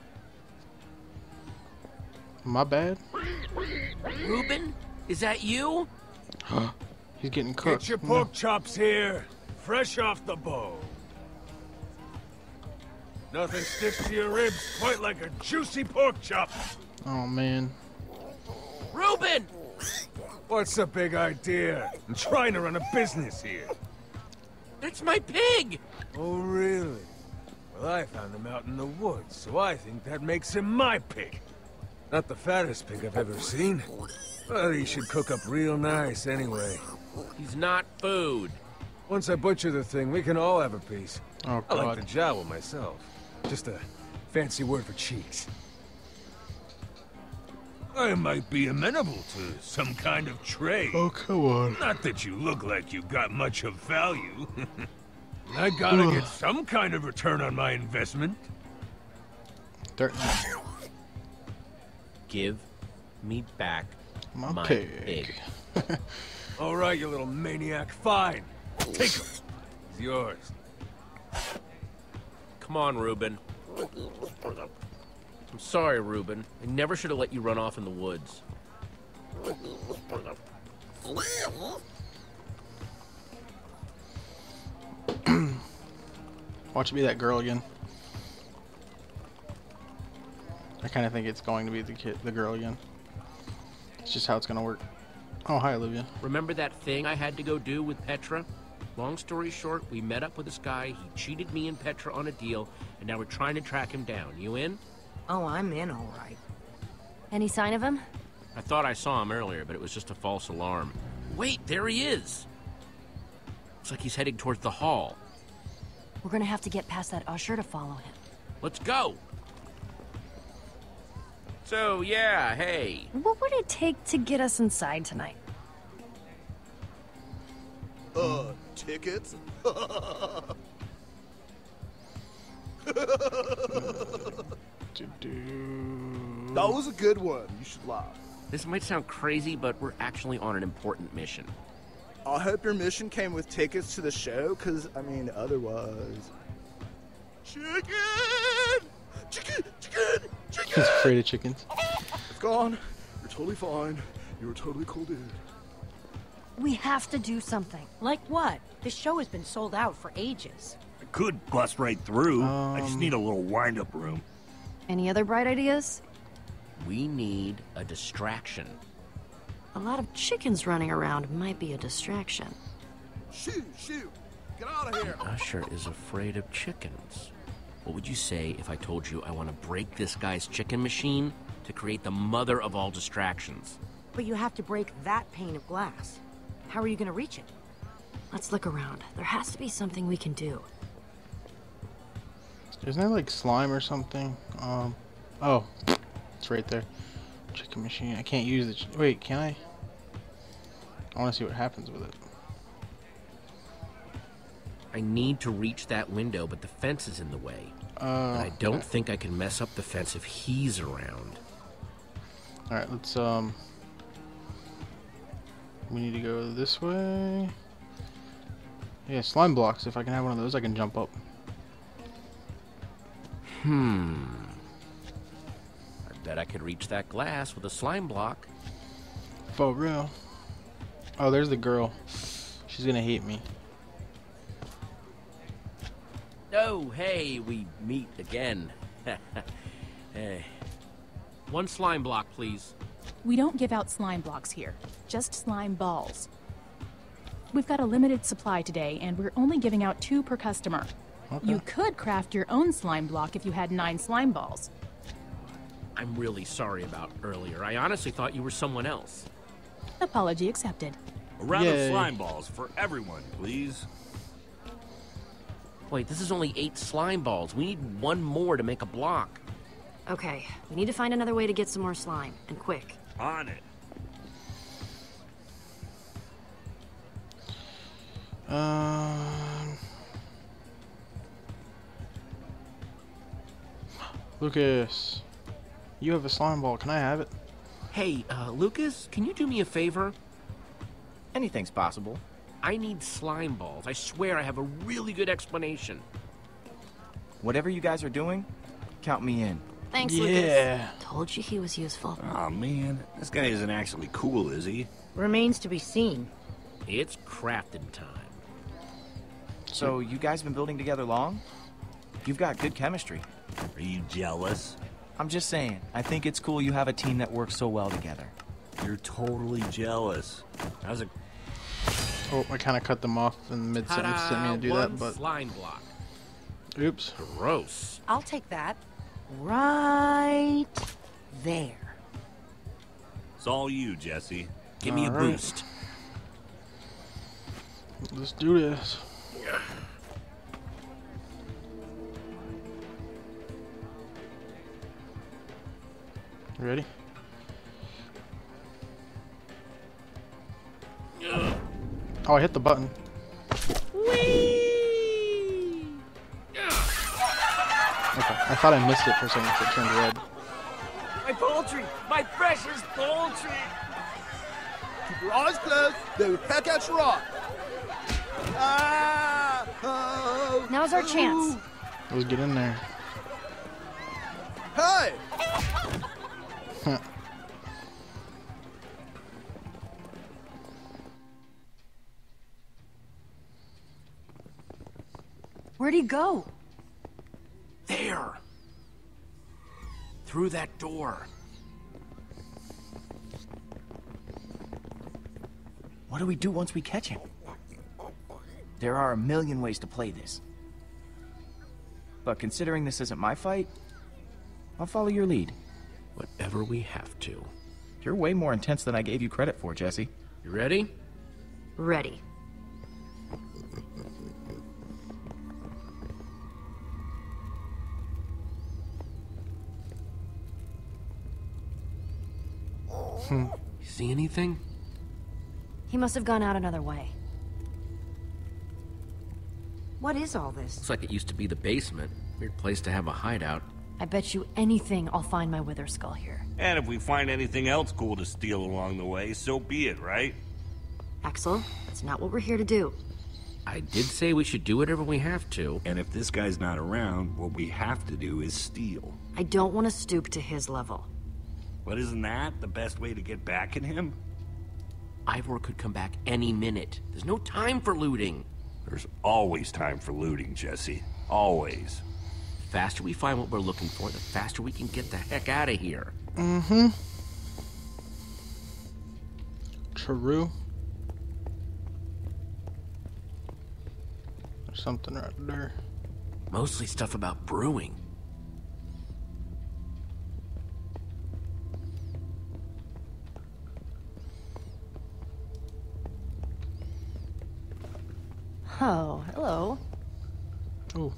My bad. Reuben? Is that you? He's getting cooked. Get your pork chops here, fresh off the bone. Nothing sticks to your ribs quite like a juicy pork chop. Oh, man. Reuben! What's the big idea? I'm trying to run a business here. That's my pig! Oh, really? Well, I found him out in the woods, so I think that makes him my pig. Not the fattest pig I've ever seen. But he should cook up real nice anyway. He's not food. Once I butcher the thing, we can all have a piece. Oh, I like God. the jowl myself. Just a fancy word for cheeks. I might be amenable to some kind of trade. Oh, come on. Not that you look like you got much of value. I gotta get some kind of return on my investment. Give me back my pig. All right, you little maniac. Fine. Take him. He's yours. Come on, Reuben. I'm sorry, Reuben. I never should have let you run off in the woods. Watch it be that girl again. I kind of think it's going to be the girl again. It's just how it's going to work. Oh, hi, Olivia. Remember that thing I had to go do with Petra? Long story short, we met up with this guy, he cheated me and Petra on a deal, and now we're trying to track him down. You in? Oh, I'm in, all right. Any sign of him? I thought I saw him earlier, but it was just a false alarm. Wait, there he is! Looks like he's heading towards the hall. We're gonna have to get past that usher to follow him. Let's go! So, yeah, hey. What would it take to get us inside tonight? Tickets? That was a good one. You should laugh. This might sound crazy, but we're actually on an important mission. I hope your mission came with tickets to the show, because, I mean, otherwise... Chicken! Chicken! Chicken! Chicken! He's afraid of chickens. It's gone. You're totally fine. You were totally cool, dude. We have to do something. Like what? The show has been sold out for ages. I could bust right through. I just need a little wind-up room. Any other bright ideas? We need a distraction. A lot of chickens running around might be a distraction. Shoot! Shoot! Get out of here! Usher is afraid of chickens. What would you say if I told you I want to break this guy's chicken machine to create the mother of all distractions? But you have to break that pane of glass. How are you going to reach it? Let's look around. There has to be something we can do. Isn't there like slime or something? Oh, it's right there. Chicken machine. I can't use it. Wait, can I? I want to see what happens with it. I need to reach that window, but the fence is in the way. And I don't think I can mess up the fence if he's around. Alright, let's, we need to go this way. Yeah, slime blocks. If I can have one of those, I can jump up. I bet I could reach that glass with a slime block. For real. Oh, there's the girl. She's gonna hate me. Oh, hey, we meet again. Hey. One slime block, please. We don't give out slime blocks here, just slime balls. We've got a limited supply today, and we're only giving out 2 per customer. Okay. You could craft your own slime block if you had 9 slime balls. I'm really sorry about earlier. I honestly thought you were someone else. Apology accepted. A round Yay. of slime balls for everyone, please. Wait, this is only 8 slime balls. We need 1 more to make a block. Okay, we need to find another way to get some more slime, and quick. On it. Lucas, you have a slime ball. Can I have it? Hey, Lucas, can you do me a favor? Anything's possible. I need slime balls. I swear I have a really good explanation. Whatever you guys are doing, count me in. Thanks, Yeah. Lucas. Told you he was useful. Oh man, this guy isn't actually cool, is he? Remains to be seen. It's crafting time. So, you guys been building together long? You've got good chemistry. Are you jealous? I'm just saying, I think it's cool you have a team that works so well together. You're totally jealous. How's it? Oh, I kind of cut them off in mid-sentence. Didn't mean to do that, but... slime block. Oops. Gross. I'll take that. Right there. It's all you, Jesse. Give me a All right. boost. Let's do this. You ready? Oh, I hit the button. Okay, I thought I missed it for a second, so it turned red. My poultry! My precious poultry! Keep your eyes closed. They will peck at your eye. Ah! Oh! Now's our chance. Let's get in there. Hey! Where'd he go? There. Through that door. What do we do once we catch him? There are a million ways to play this. But considering this isn't my fight, I'll follow your lead. Whatever we have to. You're way more intense than I gave you credit for, Jesse. You ready? Ready. You see anything? He must have gone out another way. What is all this? Looks like it used to be the basement. Weird place to have a hideout. I bet you anything I'll find my wither skull here. And if we find anything else cool to steal along the way, so be it, right? Axel, that's not what we're here to do. I did say we should do whatever we have to. And if this guy's not around, what we have to do is steal. I don't want to stoop to his level. But isn't that the best way to get back at him? Ivor could come back any minute. There's no time for looting. There's always time for looting, Jesse. Always. The faster we find what we're looking for, the faster we can get the heck out of here. Mm-hmm. True. There's something right there. Mostly stuff about brewing. Oh, hello. Ooh.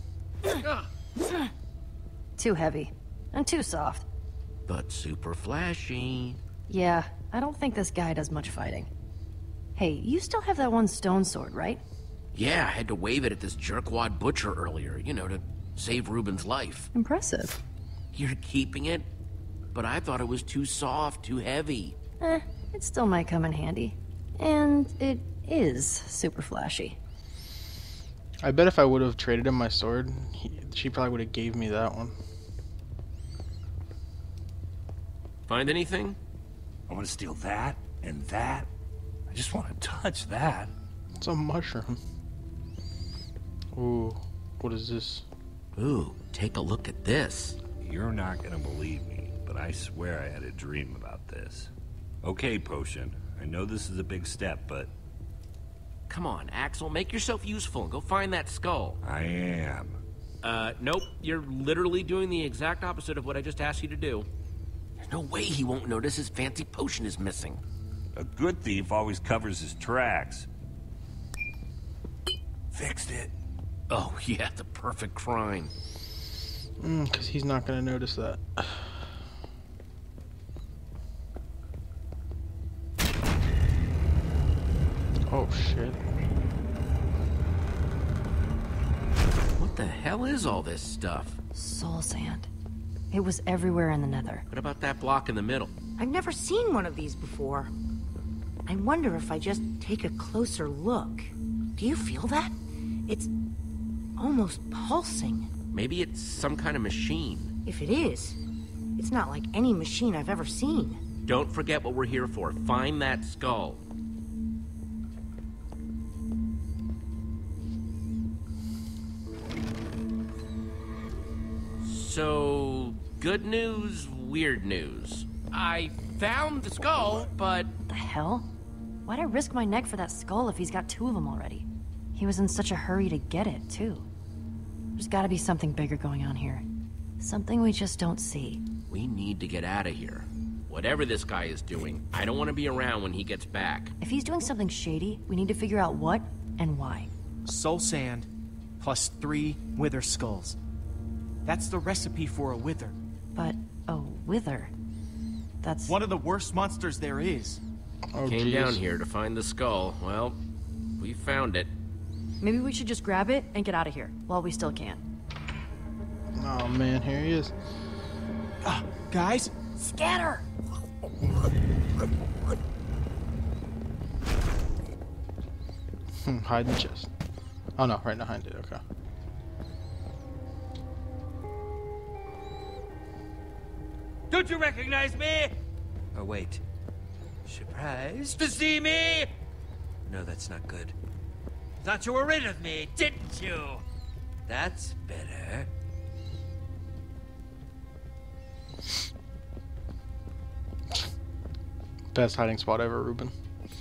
Too heavy. And too soft. But super flashy. Yeah, I don't think this guy does much fighting. Hey, you still have that one stone sword, right? Yeah, I had to wave it at this jerkwad butcher earlier, you know, to save Ruben's life. Impressive. You're keeping it? But I thought it was too soft, too heavy. It still might come in handy. And it is super flashy. I bet if I would have traded him my sword, she probably would have gave me that one. Find anything? I want to steal that and that. I just want to touch that. It's a mushroom. Ooh, what is this? Ooh, take a look at this. You're not going to believe me, but I swear I had a dream about this. Okay, Potion. I know this is a big step, but... Come on, Axel, make yourself useful and go find that skull. I am. Nope. You're literally doing the exact opposite of what I just asked you to do. There's no way he won't notice his fancy potion is missing. A good thief always covers his tracks. Fixed it. Oh, yeah, the perfect crime. Because he's not going to notice that. Oh, shit. What the hell is all this stuff? Soul sand. It was everywhere in the Nether. What about that block in the middle? I've never seen one of these before. I wonder if I just take a closer look. Do you feel that? It's almost pulsing. Maybe it's some kind of machine. If it is, it's not like any machine I've ever seen. Don't forget what we're here for. Find that skull. So, good news, weird news. I found the skull, but... The hell? Why'd I risk my neck for that skull if he's got two of them already? He was in such a hurry to get it, too. There's gotta be something bigger going on here. Something we just don't see. We need to get out of here. Whatever this guy is doing, I don't want to be around when he gets back. If he's doing something shady, we need to figure out what and why. Soul sand plus 3 wither skulls. That's the recipe for a wither. But a wither? That's... one of the worst monsters there is. Oh, Came geez. down here to find the skull. Well, we found it. Maybe we should just grab it and get out of here, while we still can. Oh, man, here he is. Guys? Scatter! Hide in the chest. Oh, no, right behind it, okay. Don't you recognize me? Oh, wait. Surprised to see me? No, that's not good. Thought you were rid of me, didn't you? That's better. Best hiding spot ever, Ruben.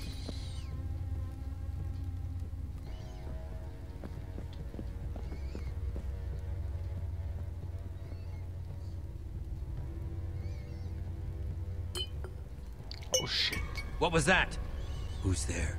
Oh, shit. What was that? Who's there?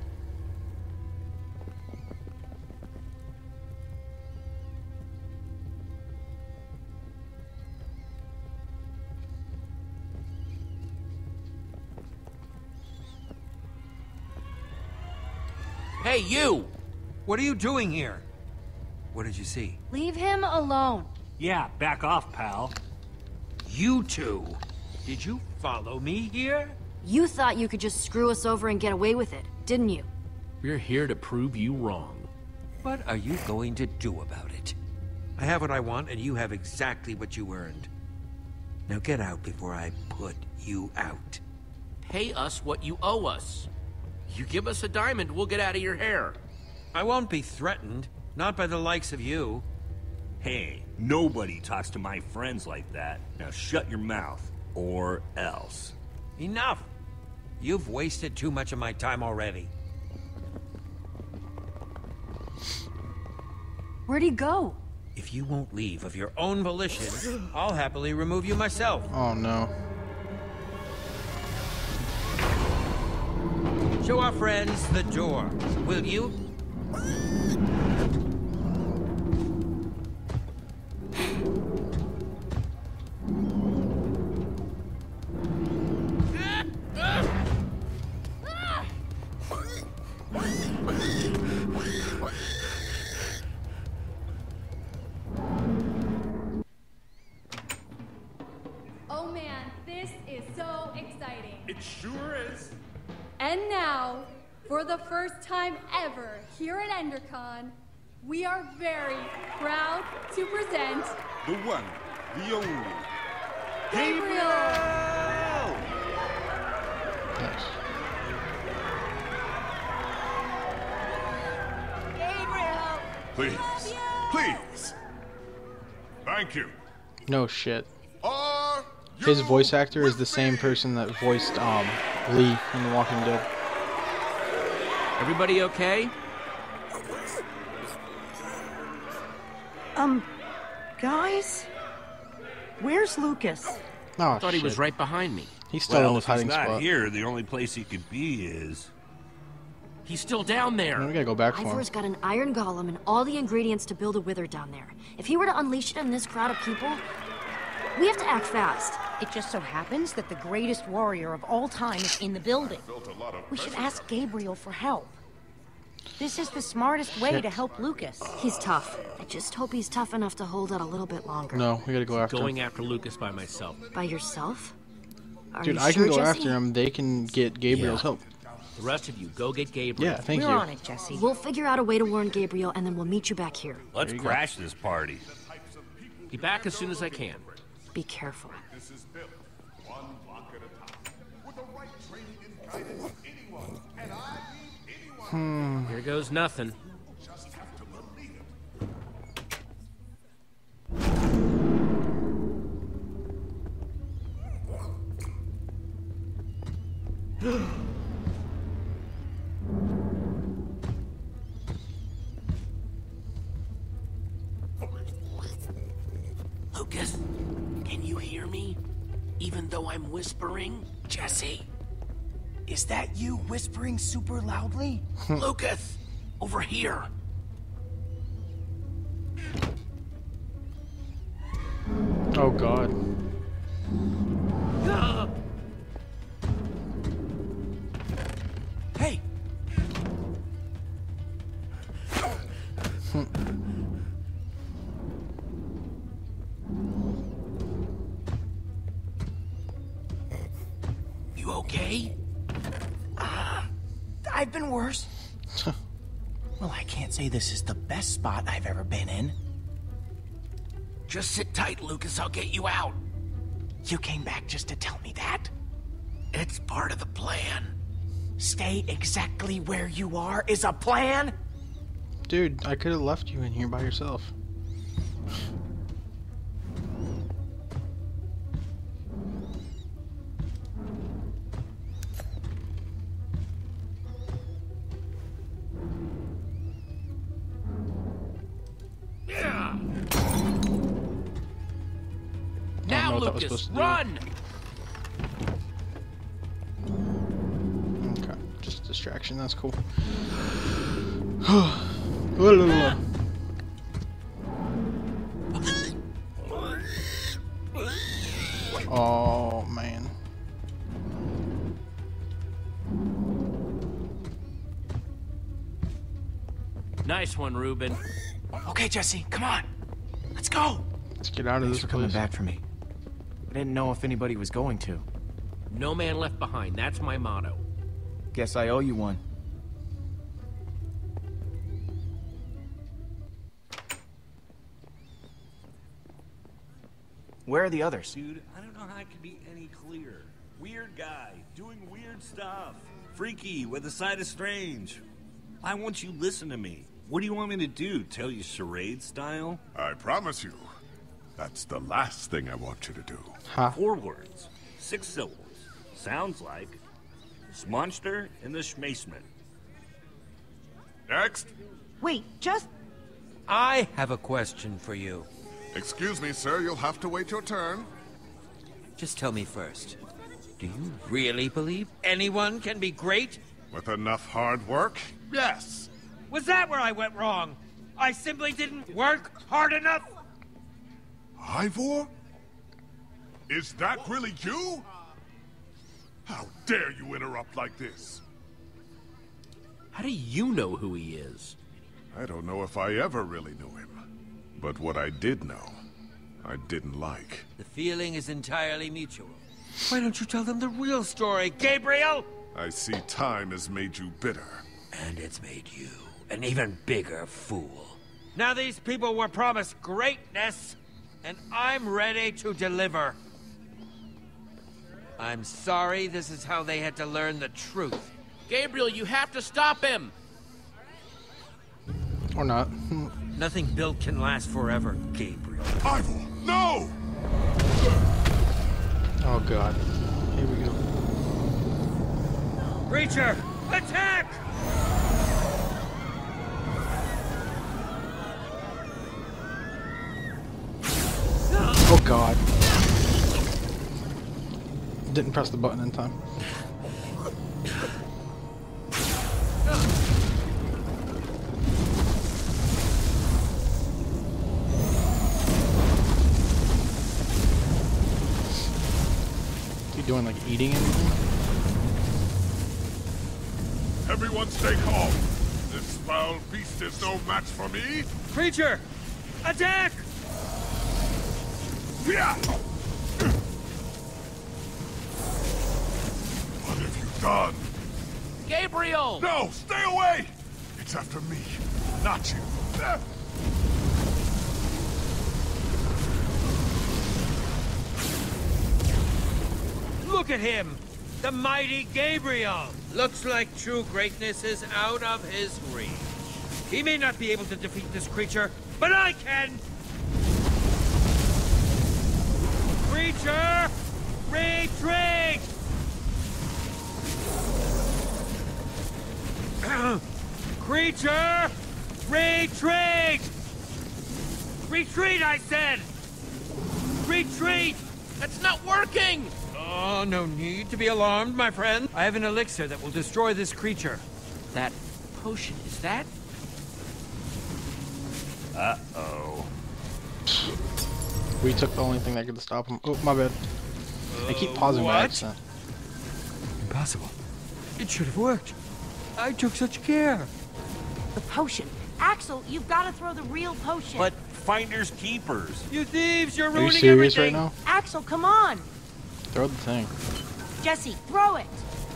Hey, you! What are you doing here? What did you see? Leave him alone. Yeah, back off, pal. You two, did you follow me here? You thought you could just screw us over and get away with it, didn't you? We're here to prove you wrong. What are you going to do about it? I have what I want, and you have exactly what you earned. Now get out before I put you out. Pay us what you owe us. You give us a diamond, we'll get out of your hair. I won't be threatened. Not by the likes of you. Hey, nobody talks to my friends like that. Now shut your mouth, or else. Enough! You've wasted too much of my time already. Where'd he go? If you won't leave of your own volition, I'll happily remove you myself. Oh no. Show our friends the door, will you? Oh man, this is so exciting. It sure is. And now, for the first time ever here at EnderCon, we are very proud to present The one, the only. Gabriel! Nice. Gabriel! Please, please. Thank you. No shit. Are His voice actor is the same person that voiced Lee in The Walking Dead. Everybody okay? Guys? Where's Lucas? Oh, I thought he was shit. right behind me. He's still in Well, his if he's hiding not spot. here, the only place he could be is... He's still down there. We gotta go back for him. Ivor's got an iron golem and all the ingredients to build a wither down there. If he were to unleash it on this crowd of people, we have to act fast. It just so happens that the greatest warrior of all time is in the building. We should ask Gabriel for help. This is the smartest way to help Lucas. He's tough. I just hope he's tough enough to hold out a little bit longer. No, we gotta go after Going him. after Lucas by myself. By yourself? Are Dude, you I can sure, go Jesse? after him. They can get Gabriel's help. The rest of you, go get Gabriel. Yeah, thank We're you. on it, Jesse. We'll figure out a way to warn Gabriel, and then we'll meet you back here. Let's crash this party. Be back as soon as I can. Be careful. This is built one block at a time. With the right training and guidance, anyone, and I mean anyone, Here goes nothing. just have to believe it. Lucas, can you hear me? Even though I'm whispering? Jesse? Is that you whispering super loudly? Lucas! Over here! Oh god. Hey! You okay? I've been worse. Well, I can't say this is the best spot I've ever been in. Just sit tight, Lucas. I'll get you out. You came back just to tell me that? It's part of the plan. Stay exactly where you are is a plan? Dude, I could have left you in here by yourself. Yeah. I Now, don't know what that was Lucas, supposed to do. run! Okay, just a distraction, that's cool. Oh man. Nice one, Ruben. Okay, Jesse, come on. Let's go. Let's get out of Thanks this for coming place. back for me. I didn't know if anybody was going to. No man left behind, that's my motto. Guess I owe you one. Where are the others? Dude, I don't know how I can be any clearer. Weird guy, doing weird stuff. Freaky, with a side of strange. Why won't you listen to me? What do you want me to do? Tell you charade style? I promise you, that's the last thing I want you to do. Huh? 4 words, 6 syllables. Sounds like Smonster and the Schmaceman. Next. Wait, just... I have a question for you. Excuse me, sir, you'll have to wait your turn. Just tell me first. Do you really believe anyone can be great? With enough hard work, yes. Was that where I went wrong? I simply didn't work hard enough? Ivor? Is that really you? How dare you interrupt like this? How do you know who he is? I don't know if I ever really knew him. But what I did know, I didn't like. The feeling is entirely mutual. Why don't you tell them the real story, Gabriel? I see time has made you bitter. And it's made you an even bigger fool. Now these people were promised greatness, and I'm ready to deliver. I'm sorry this is how they had to learn the truth. Gabriel, you have to stop him! Or not. Nothing built can last forever, Gabriel. Ivor, no! Oh god. Here we go. Creature, attack! Oh god. Didn't press the button in time. Doing like eating anything? Everyone stay calm. This foul beast is no match for me. Creature, attack! Yeah! What have you done? Gabriel! No, stay away! It's after me, not you. Look at him! The mighty Gabriel! Looks like true greatness is out of his reach. He may not be able to defeat this creature, but I can! Creature! Retreat! Creature! Retreat! Retreat, I said! Retreat! That's not working! Oh, no need to be alarmed, my friend. I have an elixir that will destroy this creature. That potion, is that? Uh-oh. We took the only thing that could stop him. Oh, my bad. I keep pausing by accident. Impossible. It should have worked. I took such care. The potion. Axel, you've got to throw the real potion. But finders keepers. You thieves, you're Are you ruining serious everything. right now? Axel, come on. Throw the thing. Jesse, throw it.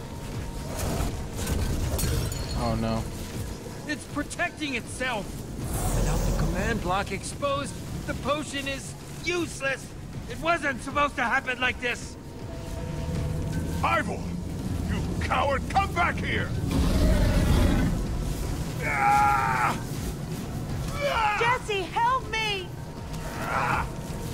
Oh no. It's protecting itself. Without the command block exposed, the potion is useless. It wasn't supposed to happen like this. Ivor! You coward, come back here! Ah! Jesse, help me! Ah!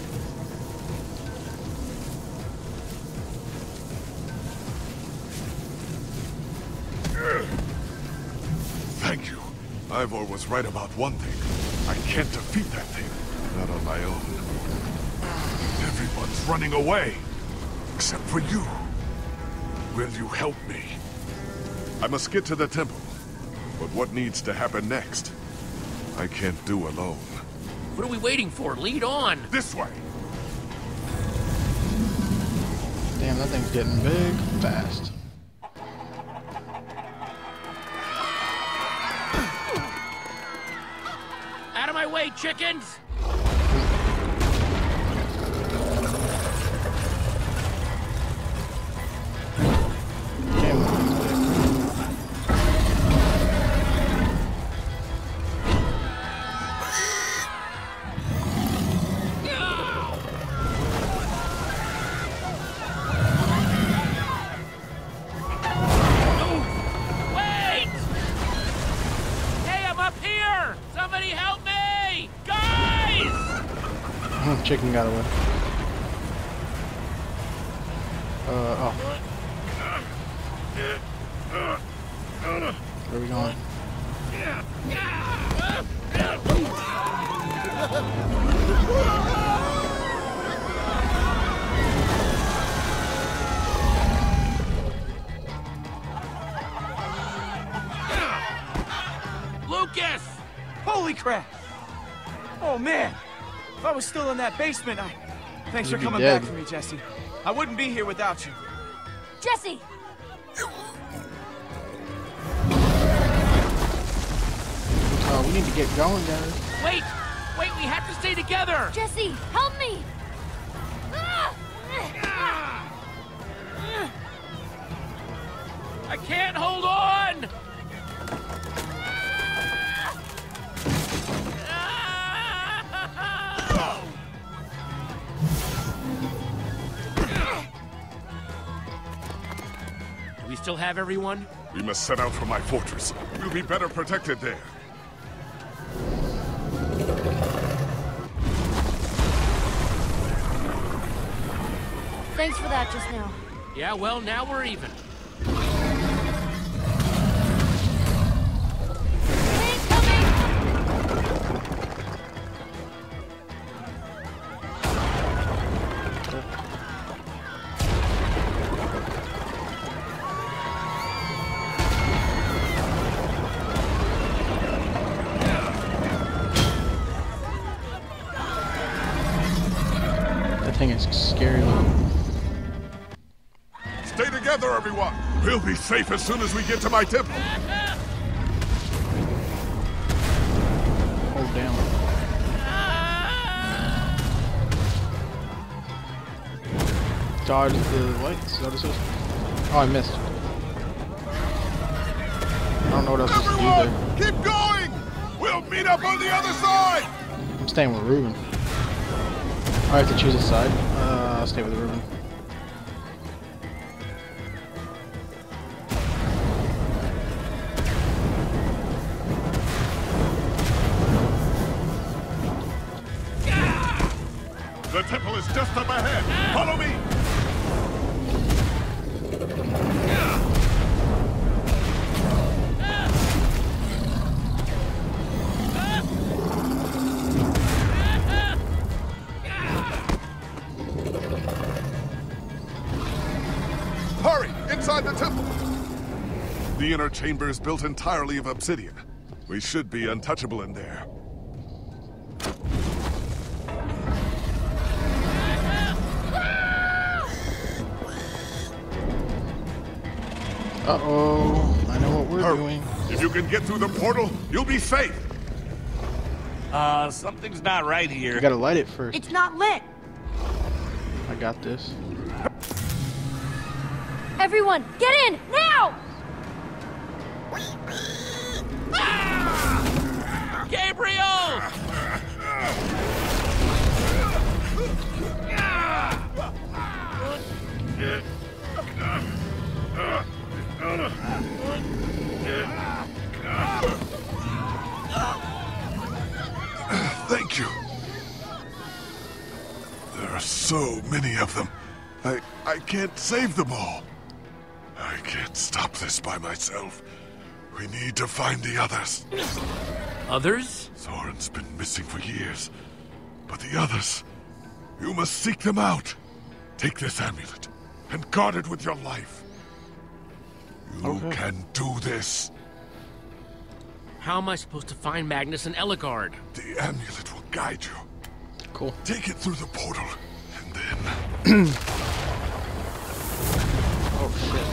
Thank you. Ivor was right about one thing. I can't defeat that thing. Not on my own. Everyone's running away. Except for you. Will you help me? I must get to the temple. But what needs to happen next? I can't do alone. What are we waiting for? Lead on! This way! Damn, that thing's getting big fast. Out of my way, chickens! chicken got away. Oh. Where are we going? Lucas! Holy crap! Oh man! If I was still in that basement, Thanks for coming back for me, Jesse. I wouldn't be here without you. Jesse! Oh, we need to get going, guys. Wait! Wait, we have to stay together! Jesse, help me! I can't hold on! Do we still have everyone? We must set out for my fortress. We'll be better protected there. Thanks for that just now. Yeah, well, now we're even. That thing is scary looking. Stay together, everyone! We'll be safe as soon as we get to my temple! Oh, damn. Dodge the lights, is that what it says? Oh, I missed. I don't know what else to do there. Keep going! We'll meet up on the other side! I'm staying with Ruben. I have to choose a side. I'll stay with Ruben. The temple is just up ahead! Follow me! Hurry! Inside the temple! The inner chamber is built entirely of obsidian. We should be untouchable in there. Uh-oh. I know what we're doing. If you can get through the portal, you'll be safe. Something's not right here. You gotta light it first. It's not lit! I got this. Everyone, get in, now! Gabriel! Thank you. There are so many of them. I can't save them all. I can't stop this by myself. We need to find the others. Others? Soren's been missing for years. But the others, you must seek them out. Take this amulet and guard it with your life. You can do this. How am I supposed to find Magnus and Ellegaard? The amulet will guide you. Cool. Take it through the portal, and then... Oh, shit.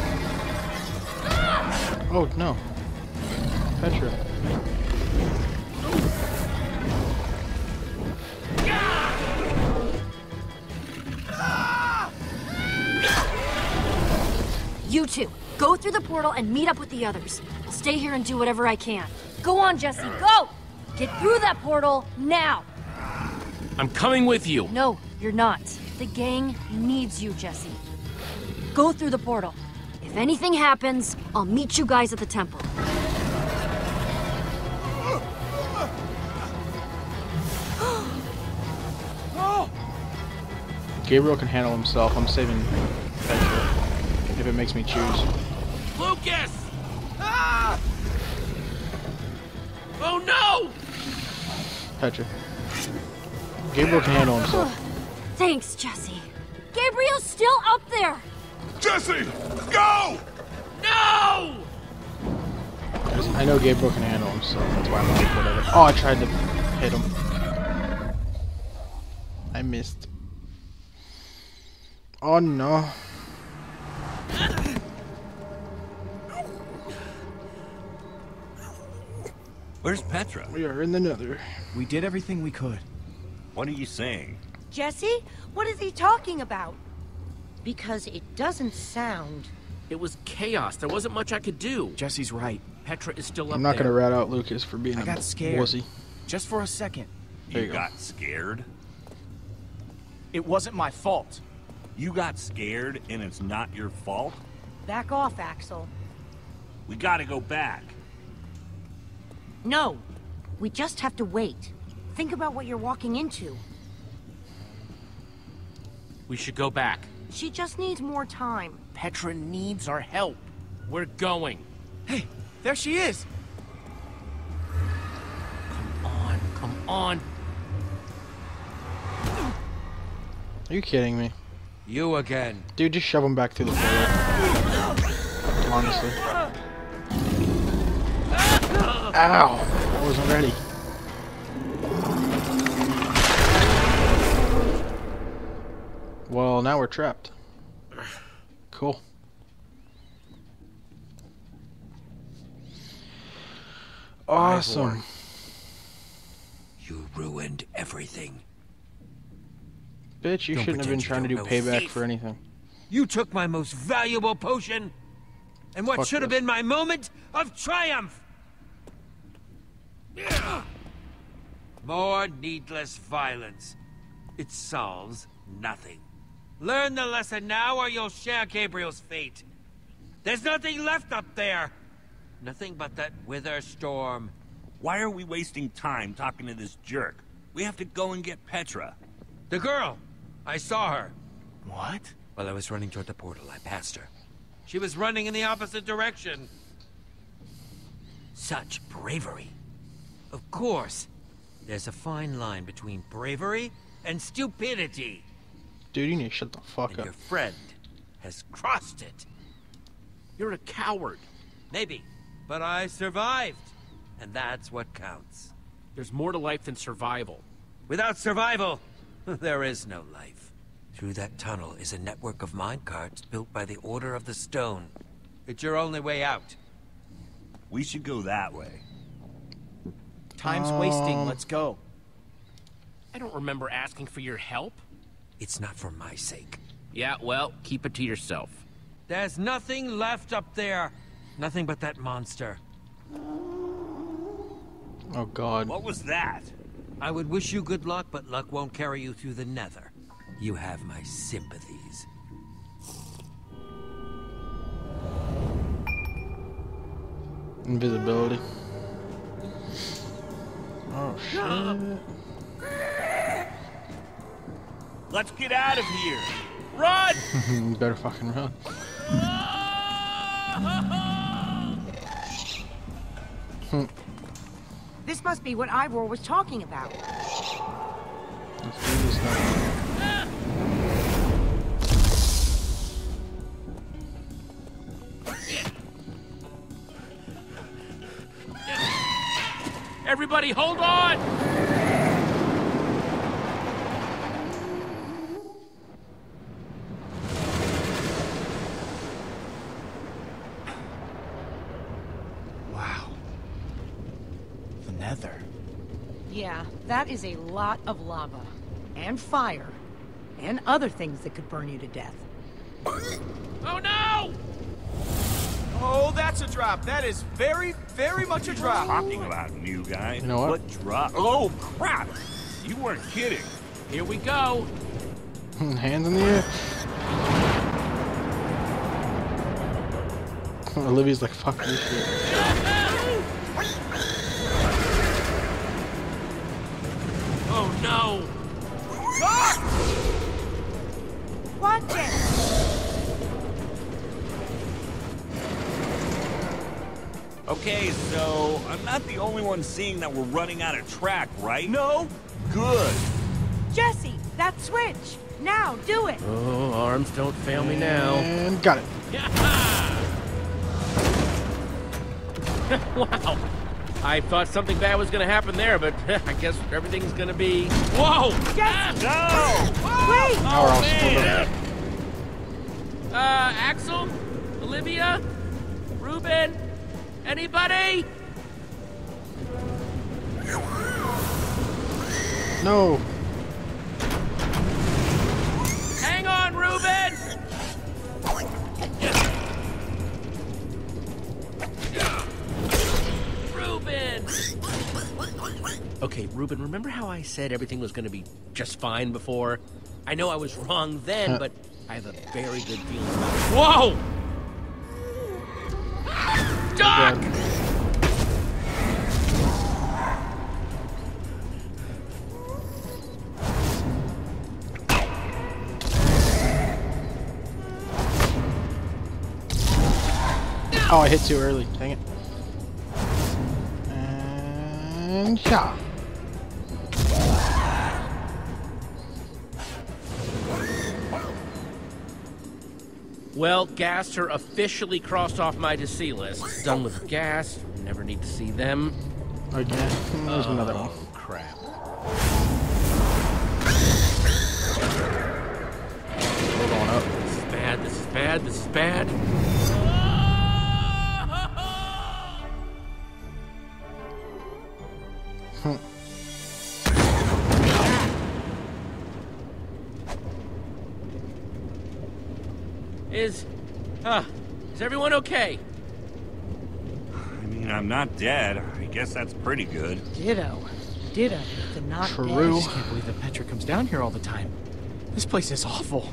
Oh, no. Petra. You two, go through the portal and meet up with the others. I'll stay here and do whatever I can. Go on, Jesse, go! Get through that portal, now! I'm coming with you. No, you're not. The gang needs you, Jesse. Go through the portal. If anything happens, I'll meet you guys at the temple. Gabriel can handle himself. I'm saving Petra if it makes me choose. Lucas! Ah! Oh no! Petra. Gabriel can handle himself. Thanks, Jesse. Gabriel's still up there! Jesse! Go! No! I know Gabriel can handle himself. That's why I'm like, whatever. Oh, I tried to hit him. I missed. Oh no. Where's Petra? We are in the nether. We did everything we could. What are you saying? Jesse? What is he talking about? Because it doesn't sound... It was chaos. There wasn't much I could do. Jesse's right. Petra is still up I'm not there. gonna rat out Lucas for being I a got scared. wussy. Just for a second. There you go. Got scared? It wasn't my fault. You got scared and it's not your fault? Back off, Axel. We gotta go back. No. We just have to wait. Think about what you're walking into. We should go back. She just needs more time. Petra needs our help. We're going. Hey, there she is. Come on. Are you kidding me? You again. Dude, just shove him back through the toilet. Honestly. Ow! I wasn't ready. Well, now we're trapped. Cool. Awesome. You ruined everything. Bitch, you Don't shouldn't have been pretend you trying to do don't know payback thief. for anything. You took my most valuable potion, and what Fuck should have this. been my moment of triumph. More needless violence. It solves nothing. Learn the lesson now or you'll share Gabriel's fate. There's nothing left up there. Nothing but that wither storm. Why are we wasting time talking to this jerk? We have to go and get Petra. The girl. I saw her. What? While I was running toward the portal, I passed her. She was running in the opposite direction. Such bravery. Of course. There's a fine line between bravery and stupidity. Dude, you need to shut the fuck And up. your friend has crossed it. You're a coward. Maybe. But I survived. And that's what counts. There's more to life than survival. Without survival, there is no life. Through that tunnel is a network of minecarts built by the Order of the Stone. It's your only way out. We should go that way. Time's wasting. Let's go. I don't remember asking for your help. It's not for my sake. Yeah, well, keep it to yourself. There's nothing left up there. Nothing but that monster. Oh god. What was that? I would wish you good luck, but luck won't carry you through the nether. You have my sympathies. Invisibility. Oh shit. Let's get out of here. Run! You better fucking run. This must be what Ivor was talking about. Let's do this now. Everybody, hold on! Wow. The nether. Yeah, that is a lot of lava. And fire. And other things that could burn you to death. Oh no! Oh, that's a drop. That is very, very much a drop. Talking about new guy. You know what? drop? Oh crap! You weren't kidding. Here we go. Hands in the air. Olivia's like, fuck this shit. Oh no! Watch it! Okay, so I'm not the only one seeing that we're running out of track, right? No? Good. Jesse, that switch! Now, do it! Oh, arms don't fail me now. And got it. Wow. I thought something bad was going to happen there, but I guess everything's going to be... Whoa! Jesse! No! Wait! Now we're all man. split up. Axel? Olivia? Ruben? Anybody? No. Hang on, Ruben! Ruben! Okay, Ruben, remember how I said everything was going to be just fine before? I know I was wrong then, but I have a very good feeling about it. Whoa! Duck! Oh, I hit too early. Dang it. And shot. Well, gas are officially crossed off my to see list. Done with gas. Never need to see them. Again. There's another one. Oh, crap. We're going up. This is bad, this is bad, this is bad. Is everyone okay? I mean, I'm not dead. I guess that's pretty good. Ditto. Ditto. The not True. dead. I just can't believe that Petra comes down here all the time. This place is awful.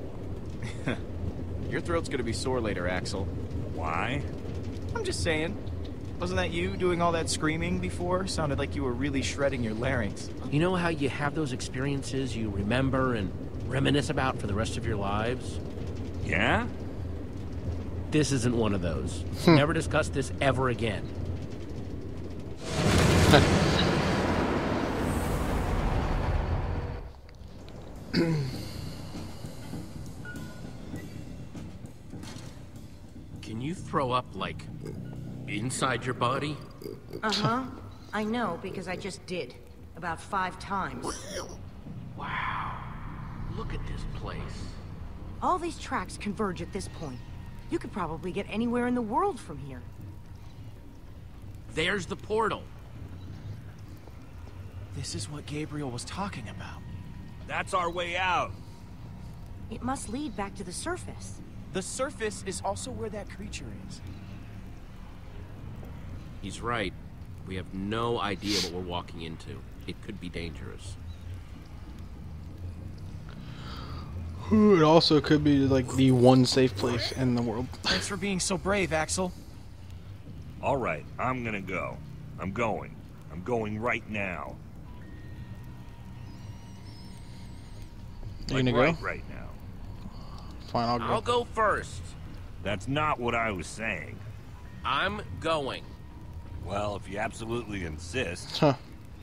Your throat's gonna be sore later, Axel. Why? I'm just saying. Wasn't that you doing all that screaming before? Sounded like you were really shredding your larynx. You know how you have those experiences you remember and reminisce about for the rest of your lives? Yeah? This isn't one of those. Never discuss this ever again. Can you throw up, like, inside your body? Uh-huh. I know, because I just did. About 5 times. Wow. Look at this place. All these tracks converge at this point. You could probably get anywhere in the world from here. There's the portal. This is what Gabriel was talking about. That's our way out. It must lead back to the surface. The surface is also where that creature is. He's right. We have no idea what we're walking into. It could be dangerous. It also could be like the one safe place in the world. Thanks for being so brave, Axel. All right, I'm gonna go. I'm going. I'm going right now. You Like gonna right, go? right now. Fine, I'll go. I'll go first. That's not what I was saying. I'm going. Well, if you absolutely insist. Huh.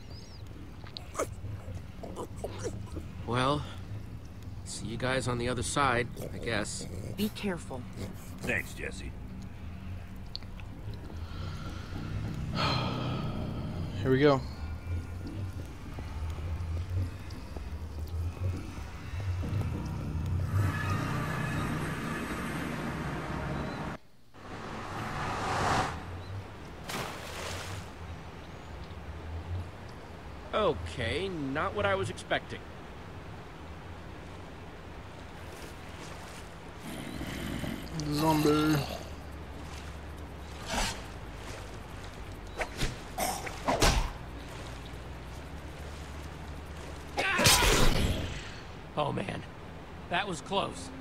Well, see you guys on the other side, I guess. Be careful. Thanks, Jesse. Here we go. Okay, not what I was expecting. Zombie. Oh man, that was close.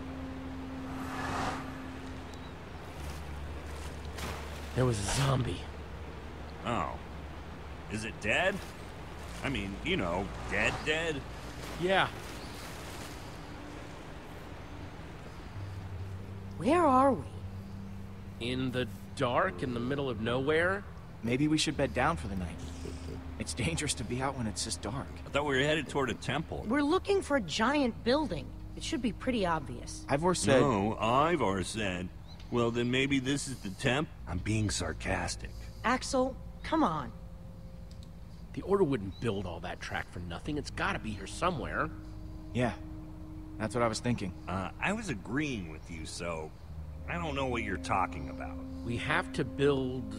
There was a zombie. Oh. Is it dead? I mean, you know, dead? Yeah. Where are we? In the dark, in the middle of nowhere? Maybe we should bed down for the night. It's dangerous to be out when it's this dark. I thought we were headed toward a temple. We're looking for a giant building. It should be pretty obvious. Ivor said... No, Ivor said. Well, then maybe this is the temp? I'm being sarcastic. Axel, come on. The Order wouldn't build all that track for nothing. It's gotta be here somewhere. Yeah, that's what I was thinking. I was agreeing with you, so... I don't know what you're talking about. We have to build...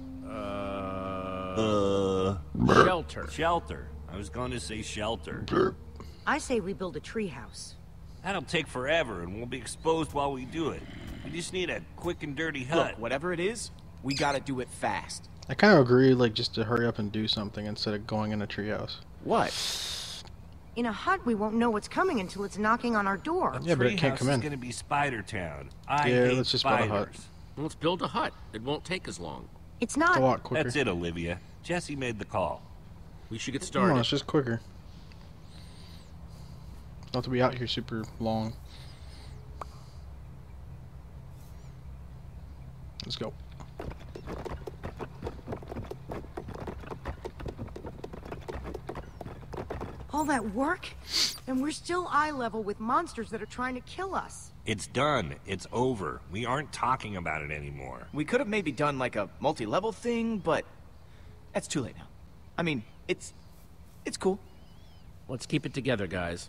Shelter. Shelter. I was going to say shelter. I say we build a treehouse. That'll take forever, and we'll be exposed while we do it. We just need a quick and dirty hut. Look, whatever it is, we gotta do it fast. I kind of agree, like, just to hurry up and do something instead of going in a treehouse. What? In a hut, we won't know what's coming until it's knocking on our door. Yeah, but it can't come in. It's gonna be Spider Town. Yeah, let's just build a hut. Well, let's build a hut. It won't take as long. It's not... a lot quicker. That's it, Olivia. Jesse made the call. We should get Come started. on, it's just quicker. Don't have to be out here super long. Let's go. All that work? And we're still eye level with monsters that are trying to kill us. It's done. It's over. We aren't talking about it anymore. We could have maybe done like a multi-level thing, but that's too late now. I mean, it's cool. Let's keep it together, guys.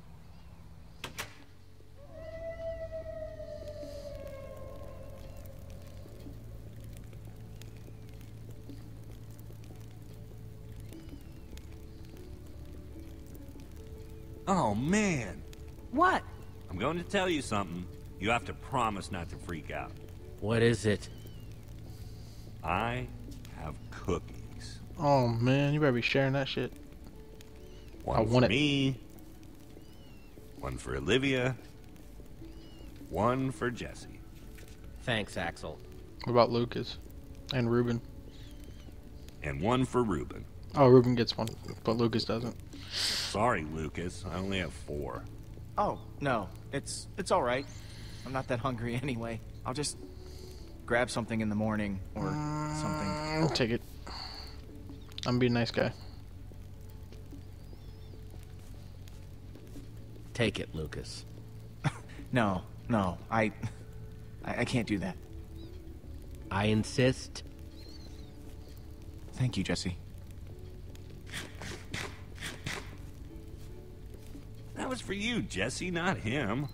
Oh, man. What? I'm going to tell you something. You have to promise not to freak out. What is it? I have cookies. Oh man, you better be sharing that shit. One for me. One for Olivia. One for Jesse. Thanks, Axel. What about Lucas? And Ruben? And one for Ruben. Oh, Ruben gets one, but Lucas doesn't. Sorry, Lucas. I only have 4. Oh, no. It's all right. I'm not that hungry anyway. I'll just grab something in the morning or something. I'll take it. I'm being a nice guy. Take it, Lucas. No. I can't do that. I insist. Thank you, Jesse. That was for you, Jesse, not him.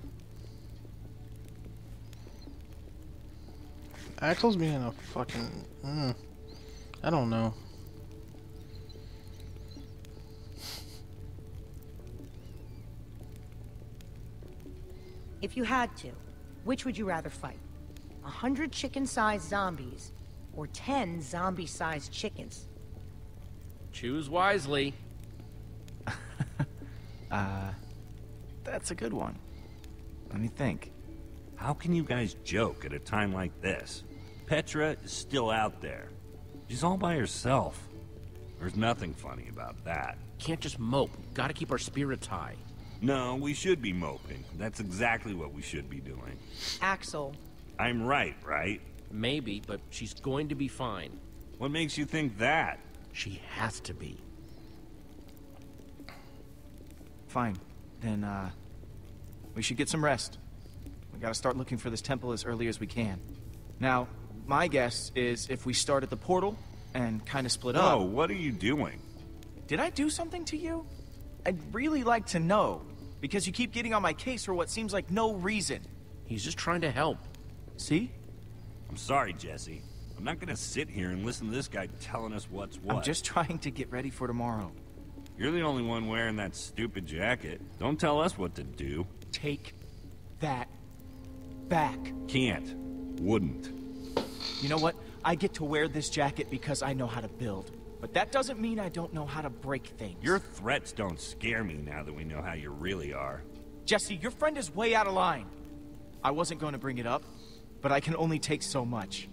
Axel's being a fucking... I don't know. If you had to, which would you rather fight? 100 chicken-sized zombies or 10 zombie-sized chickens? Choose wisely. That's a good one. Let me think. How can you guys joke at a time like this? Petra is still out there. She's all by herself. There's nothing funny about that. Can't just mope. Gotta keep our spirits high. No, we should be moping. That's exactly what we should be doing. Axel. I'm right? Maybe, but she's going to be fine. What makes you think that? She has to be. Fine. Then, we should get some rest. We gotta start looking for this temple as early as we can. Now, my guess is if we start at the portal and kind of split up... Oh, what are you doing? Did I do something to you? I'd really like to know, because you keep getting on my case for what seems like no reason. He's just trying to help. See? I'm sorry, Jesse. I'm not gonna sit here and listen to this guy telling us what's what. I'm just trying to get ready for tomorrow. You're the only one wearing that stupid jacket. Don't tell us what to do. Take that back. Can't. Wouldn't. You know what? I get to wear this jacket because I know how to build. But that doesn't mean I don't know how to break things. Your threats don't scare me now that we know how you really are. Jesse, your friend is way out of line. I wasn't going to bring it up, but I can only take so much.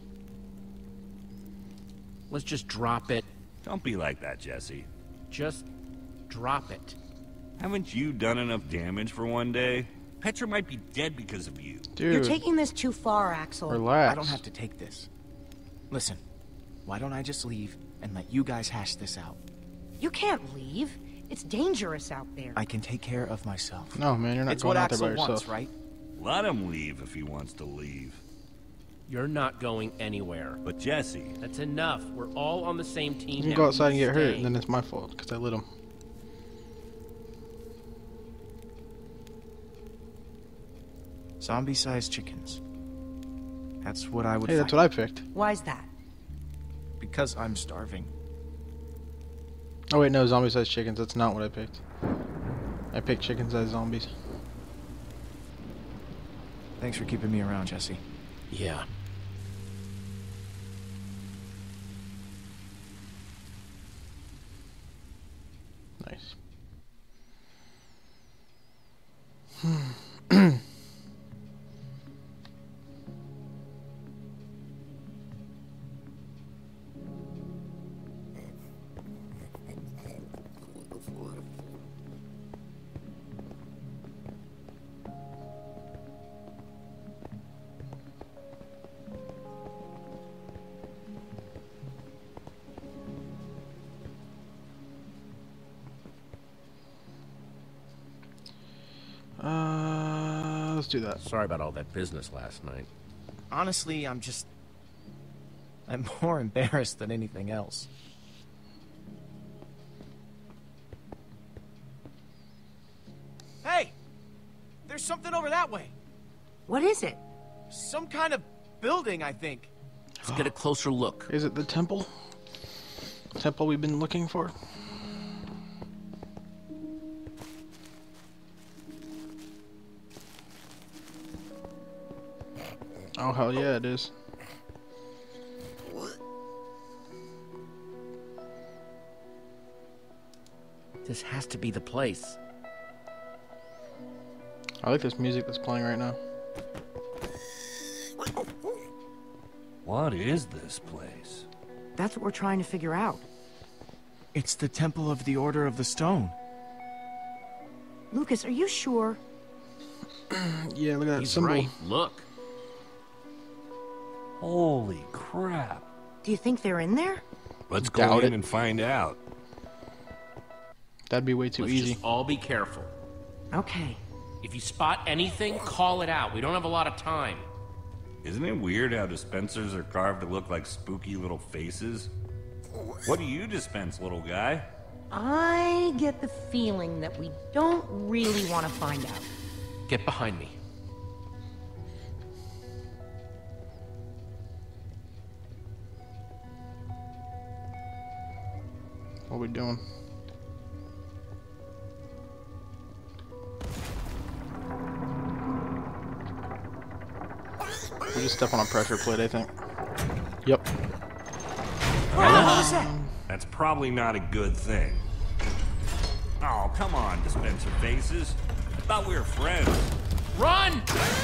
Let's just drop it. Don't be like that, Jesse. Just drop it. Haven't you done enough damage for one day? Petra might be dead because of you. Dude. You're taking this too far, Axel. Relax. I don't have to take this. Listen, why don't I just leave and let you guys hash this out? You can't leave. It's dangerous out there. I can take care of myself. No, man, you're not it's going what out there by Axel yourself. wants, right? Let him leave if he wants to leave. You're not going anywhere. But Jesse... That's enough. We're all on the same team You can now. go outside and get hurt, Stay. and then it's my fault, because I lit him. Zombie-sized chickens. That's what I would Hey, that's what I picked. Why's that? Because I'm starving. Oh wait, no, zombie-sized chickens. That's not what I picked. I picked chicken-sized zombies. Thanks for keeping me around, Jesse. Yeah. Nice. Let's do that. Sorry about all that business last night. Honestly, I'm more embarrassed than anything else. Hey! There's something over that way. What is it? Some kind of building, I think. Let's get a closer look. Is it the temple? Temple we've been looking for? Oh, hell yeah, it is. This has to be the place. I like this music that's playing right now. What is this place? That's what we're trying to figure out. It's the Temple of the Order of the Stone. Lucas, are you sure? Yeah, look at that He's symbol. right. Look. Holy crap. Do you think they're in there? Let's Doubt go in it. and find out. That'd be way too Let's easy. just all be careful. Okay. If you spot anything, call it out. We don't have a lot of time. Isn't it weird how dispensers are carved to look like spooky little faces? What do you dispense, little guy? I get the feeling that we don't really want to find out. Get behind me. What are we doing? We just step on a pressure plate, I think. Yep. That's probably not a good thing. Oh, come on, dispenser faces. I thought we were friends. Run!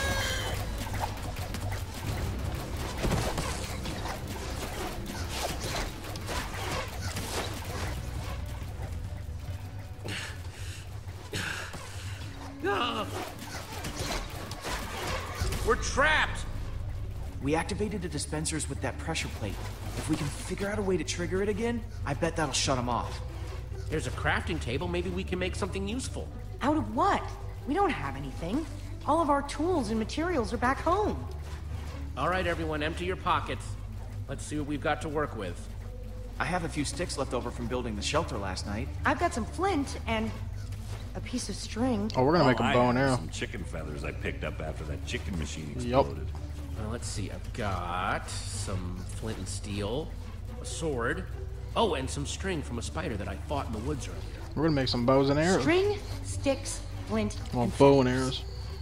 We're trapped! We activated the dispensers with that pressure plate. If we can figure out a way to trigger it again, I bet that'll shut them off. There's a crafting table. Maybe we can make something useful. Out of what? We don't have anything. All of our tools and materials are back home. All right, everyone, empty your pockets. Let's see what we've got to work with. I have a few sticks left over from building the shelter last night. I've got some flint and a piece of string. Oh, we're gonna make a bow and I have arrow. some chicken feathers I picked up after that chicken machine exploded. Let's see. I've got some flint and steel, a sword. Oh, and some string from a spider that I fought in the woods earlier. We're gonna make some bows and arrows. String, sticks, flint, Well, and bow and arrows.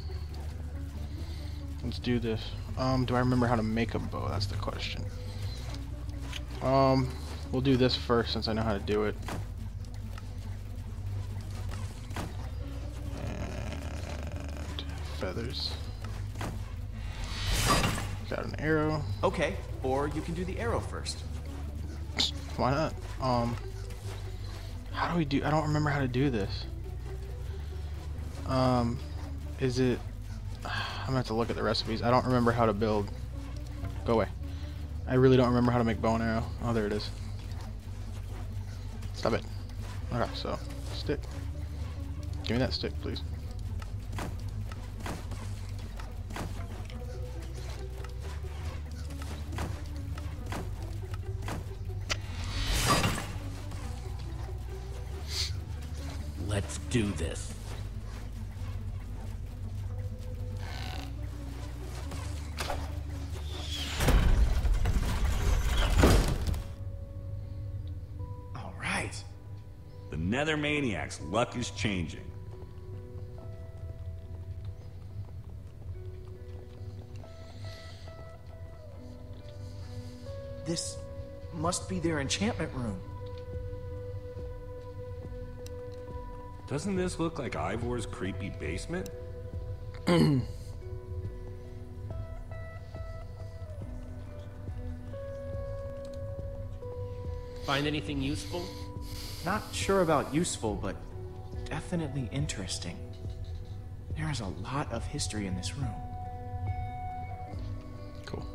Let's do this. Do I remember how to make a bow? That's the question. We'll do this first since I know how to do it. And feathers. Got an arrow. Okay, or you can do the arrow first. Why not? How do we do? I don't remember how to do this. Is it... I'm gonna have to look at the recipes. I don't remember how to build. Go away. I really don't remember how to make bow and arrow. Oh, there it is. Stop it. Okay, so stick. Give me that stick, please. Let's do this. All right. The Nether Maniac's luck is changing. This must be their enchantment room. Doesn't this look like Ivor's creepy basement? Find anything useful? Not sure about useful, but definitely interesting. There is a lot of history in this room. Cool.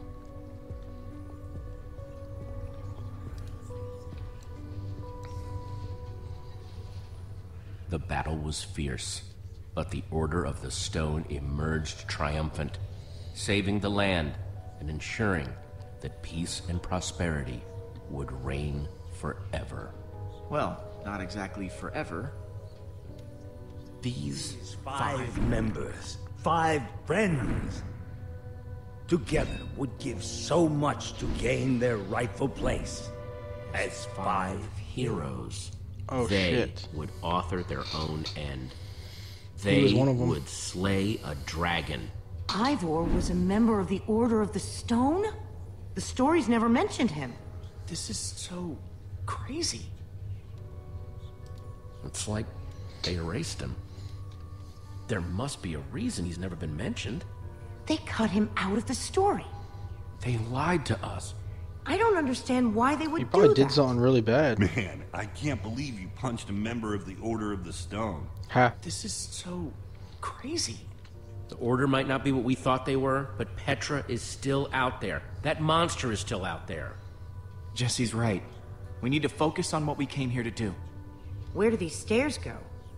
The battle was fierce, but the Order of the Stone emerged triumphant, saving the land and ensuring that peace and prosperity would reign forever. Well, not exactly forever. These 5 members, 5 friends, together would give so much to gain their rightful place as 5 heroes. Oh, they shit. would author their own end. He was They one of them. would slay a dragon. Ivor was a member of the Order of the Stone? The stories never mentioned him. This is so crazy. It's like they erased him. There must be a reason he's never been mentioned. They cut him out of the story. They lied to us. I don't understand why they would He do probably that. did something really bad. Man, I can't believe you punched a member of the Order of the Stone. Ha. This is so crazy. The Order might not be what we thought they were, but Petra is still out there. That monster is still out there. Jesse's right. We need to focus on what we came here to do. Where do these stairs go?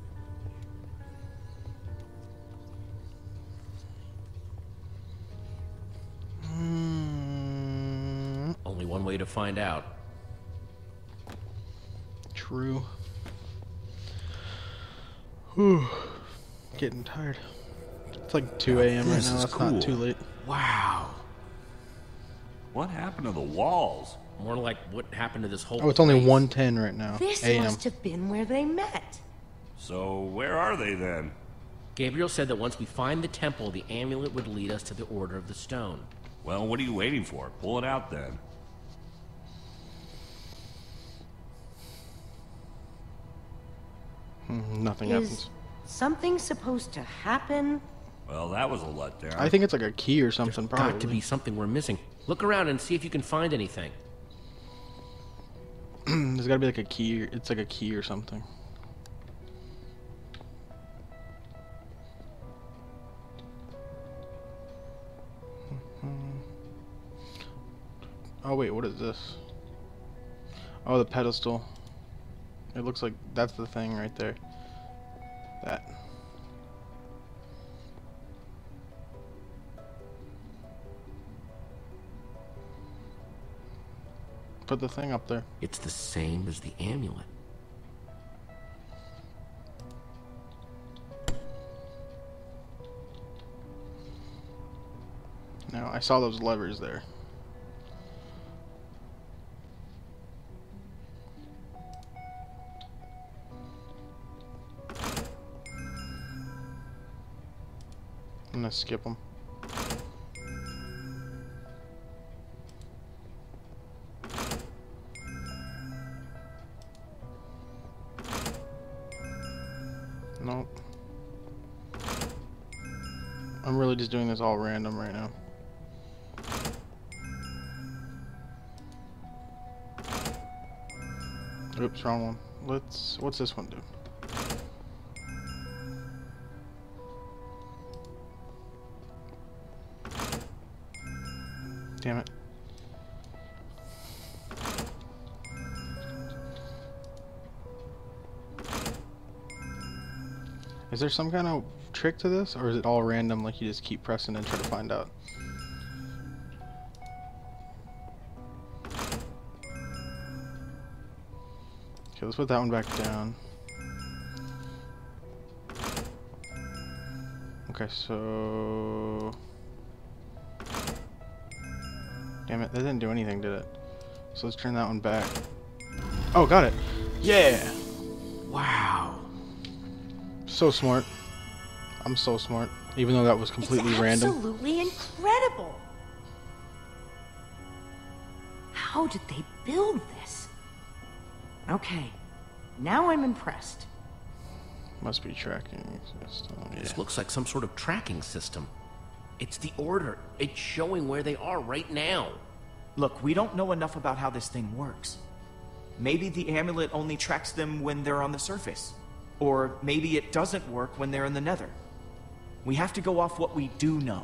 Only one way to find out. True. Whew. Getting tired. It's like 2 a.m. right This now. is That's cool. not too late. Wow. What happened to the walls? More like what happened to this whole Oh, it's only place. 1:10 right now. This a.m. must have been where they met. So, where are they then? Gabriel said that once we find the temple, the amulet would lead us to the Order of the Stone. Well, what are you waiting for? Pull it out then. Nothing Is happens. something supposed to happen? Well, that was a letdown. I think it's like a key or something. Probably. Got to be something we're missing. Look around and see if you can find anything. There's got to be like a key. It's like a key or something. Oh wait, what is this? Oh, the pedestal. It looks like that's the thing right there. That. Put the thing up there. It's the same as the amulet. Now, I saw those levers there. I'm gonna skip them. Nope. I'm really just doing this all random right now. Oops, wrong one. What's this one do? Damn it. Is there some kind of trick to this, or is it all random, like you just keep pressing and try to find out? Okay, let's put that one back down. Okay, so... Damn it, that didn't do anything, did it? So let's turn that one back. Oh, got it! Yeah! Wow. So smart. I'm so smart. Even though that was completely random. Absolutely incredible! How did they build this? Okay, now I'm impressed. Must be tracking system. Yeah. This looks like some sort of tracking system. It's the order. It's showing where they are right now. Look, we don't know enough about how this thing works. Maybe the amulet only tracks them when they're on the surface. Or maybe it doesn't work when they're in the nether. We have to go off what we do know.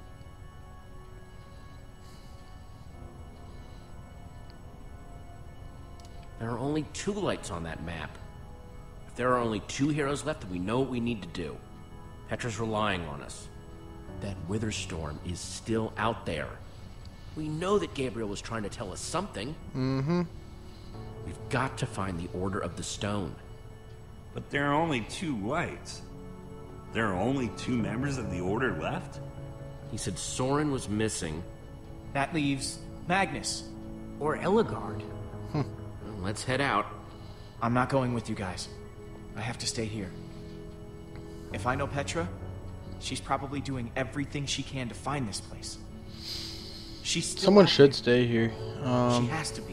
There are only 2 lights on that map. If there are only 2 heroes left, then we know what we need to do. Petra's relying on us. That wither storm is still out there. We know that Gabriel was trying to tell us something. Mm-hmm. We've got to find the Order of the Stone. But there are only 2 lights. There are only 2 members of the Order left? He said Soren was missing. That leaves Magnus. Or Ellegaard. Well, let's head out. I'm not going with you guys. I have to stay here. If I know Petra, she's probably doing everything she can to find this place. She's still Someone should stay here. She has to be.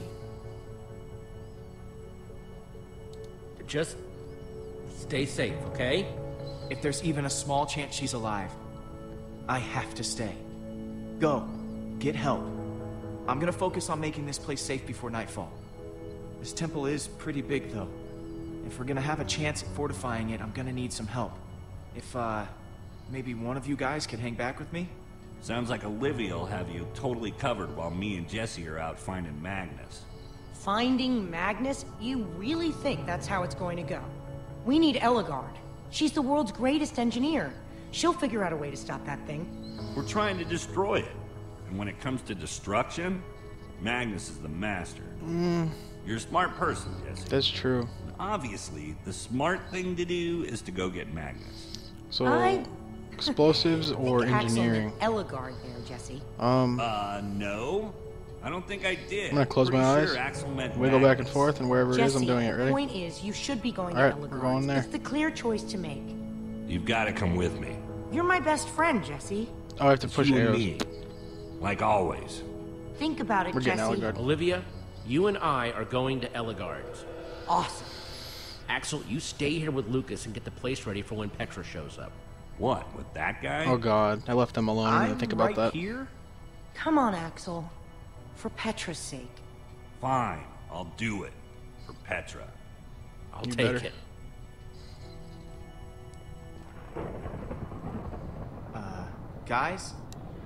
Just stay safe, okay? If there's even a small chance she's alive, I have to stay. Go. Get help. I'm gonna focus on making this place safe before nightfall. This temple is pretty big, though. If we're gonna have a chance at fortifying it, I'm gonna need some help. If, maybe one of you guys could hang back with me? Sounds like Olivia will have you totally covered while me and Jesse are out finding Magnus. Finding Magnus? You really think that's how it's going to go? We need Ellegaard. She's the world's greatest engineer. She'll figure out a way to stop that thing. We're trying to destroy it. And when it comes to destruction, Magnus is the master. You're a smart person, Jesse. That's true. Obviously, the smart thing to do is to go get Magnus. So, explosives or engineering? Ellegaard there, Jesse. No. I don't think I did. I'm gonna close my eyes, wiggle back and forth, and wherever it is, I'm doing it. Ready? The point is, you should be going to Alright, Ellegaard. we're going there. It's the clear choice to make. You've got to come with me. You're my best friend, Jesse. Oh, I have to push You and arrows. me. Like always. Think about it, We're getting Jesse. Ellegaard. Olivia, you and I are going to Ellegaard's. Awesome. Axel, you stay here with Lucas and get the place ready for when Petra shows up. What, with that guy? Oh god, I left them alone. I didn't think about that. Here? Come on, Axel. For Petra's sake. Fine, I'll do it. For Petra. I'll You take better. it. Guys?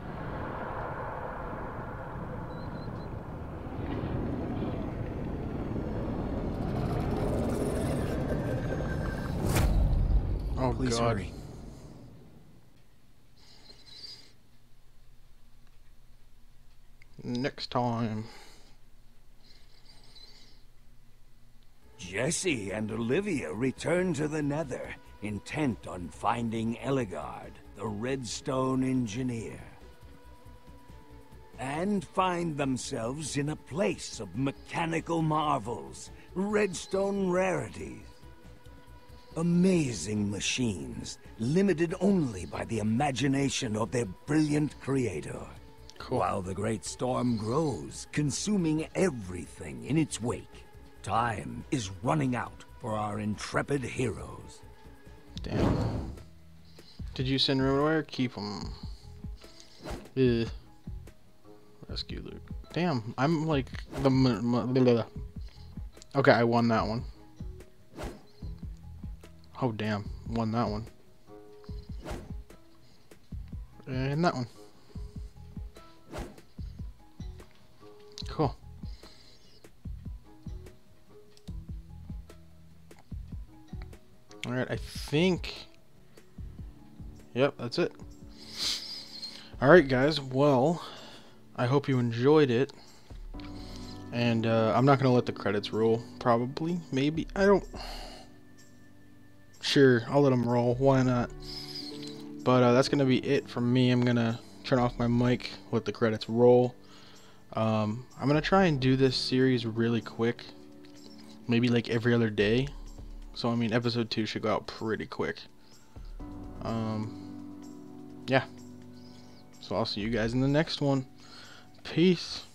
Oh Please god. hurry. Next time. Jesse and Olivia return to the Nether, intent on finding Ellegaard, the Redstone engineer. And find themselves in a place of mechanical marvels, redstone rarities. Amazing machines, limited only by the imagination of their brilliant creator. Cool. While the great storm grows, consuming everything in its wake, time is running out for our intrepid heroes. Damn. Did you send Ruinware? Keep them. Ugh. Rescue Luke. Damn, I'm like the. Okay, I won that one. Oh damn, won that one. And that one. Cool. Alright, I think... Yep, that's it. Alright guys, well, I hope you enjoyed it. And I'm not going to let the credits roll, probably, maybe. I don't... Sure, I'll let them roll, why not? But that's going to be it from me. I'm going to turn off my mic, let the credits roll. I'm going to try and do this series really quick. Maybe like every other day. So, I mean, episode 2 should go out pretty quick. Yeah. So, I'll see you guys in the next one. Peace.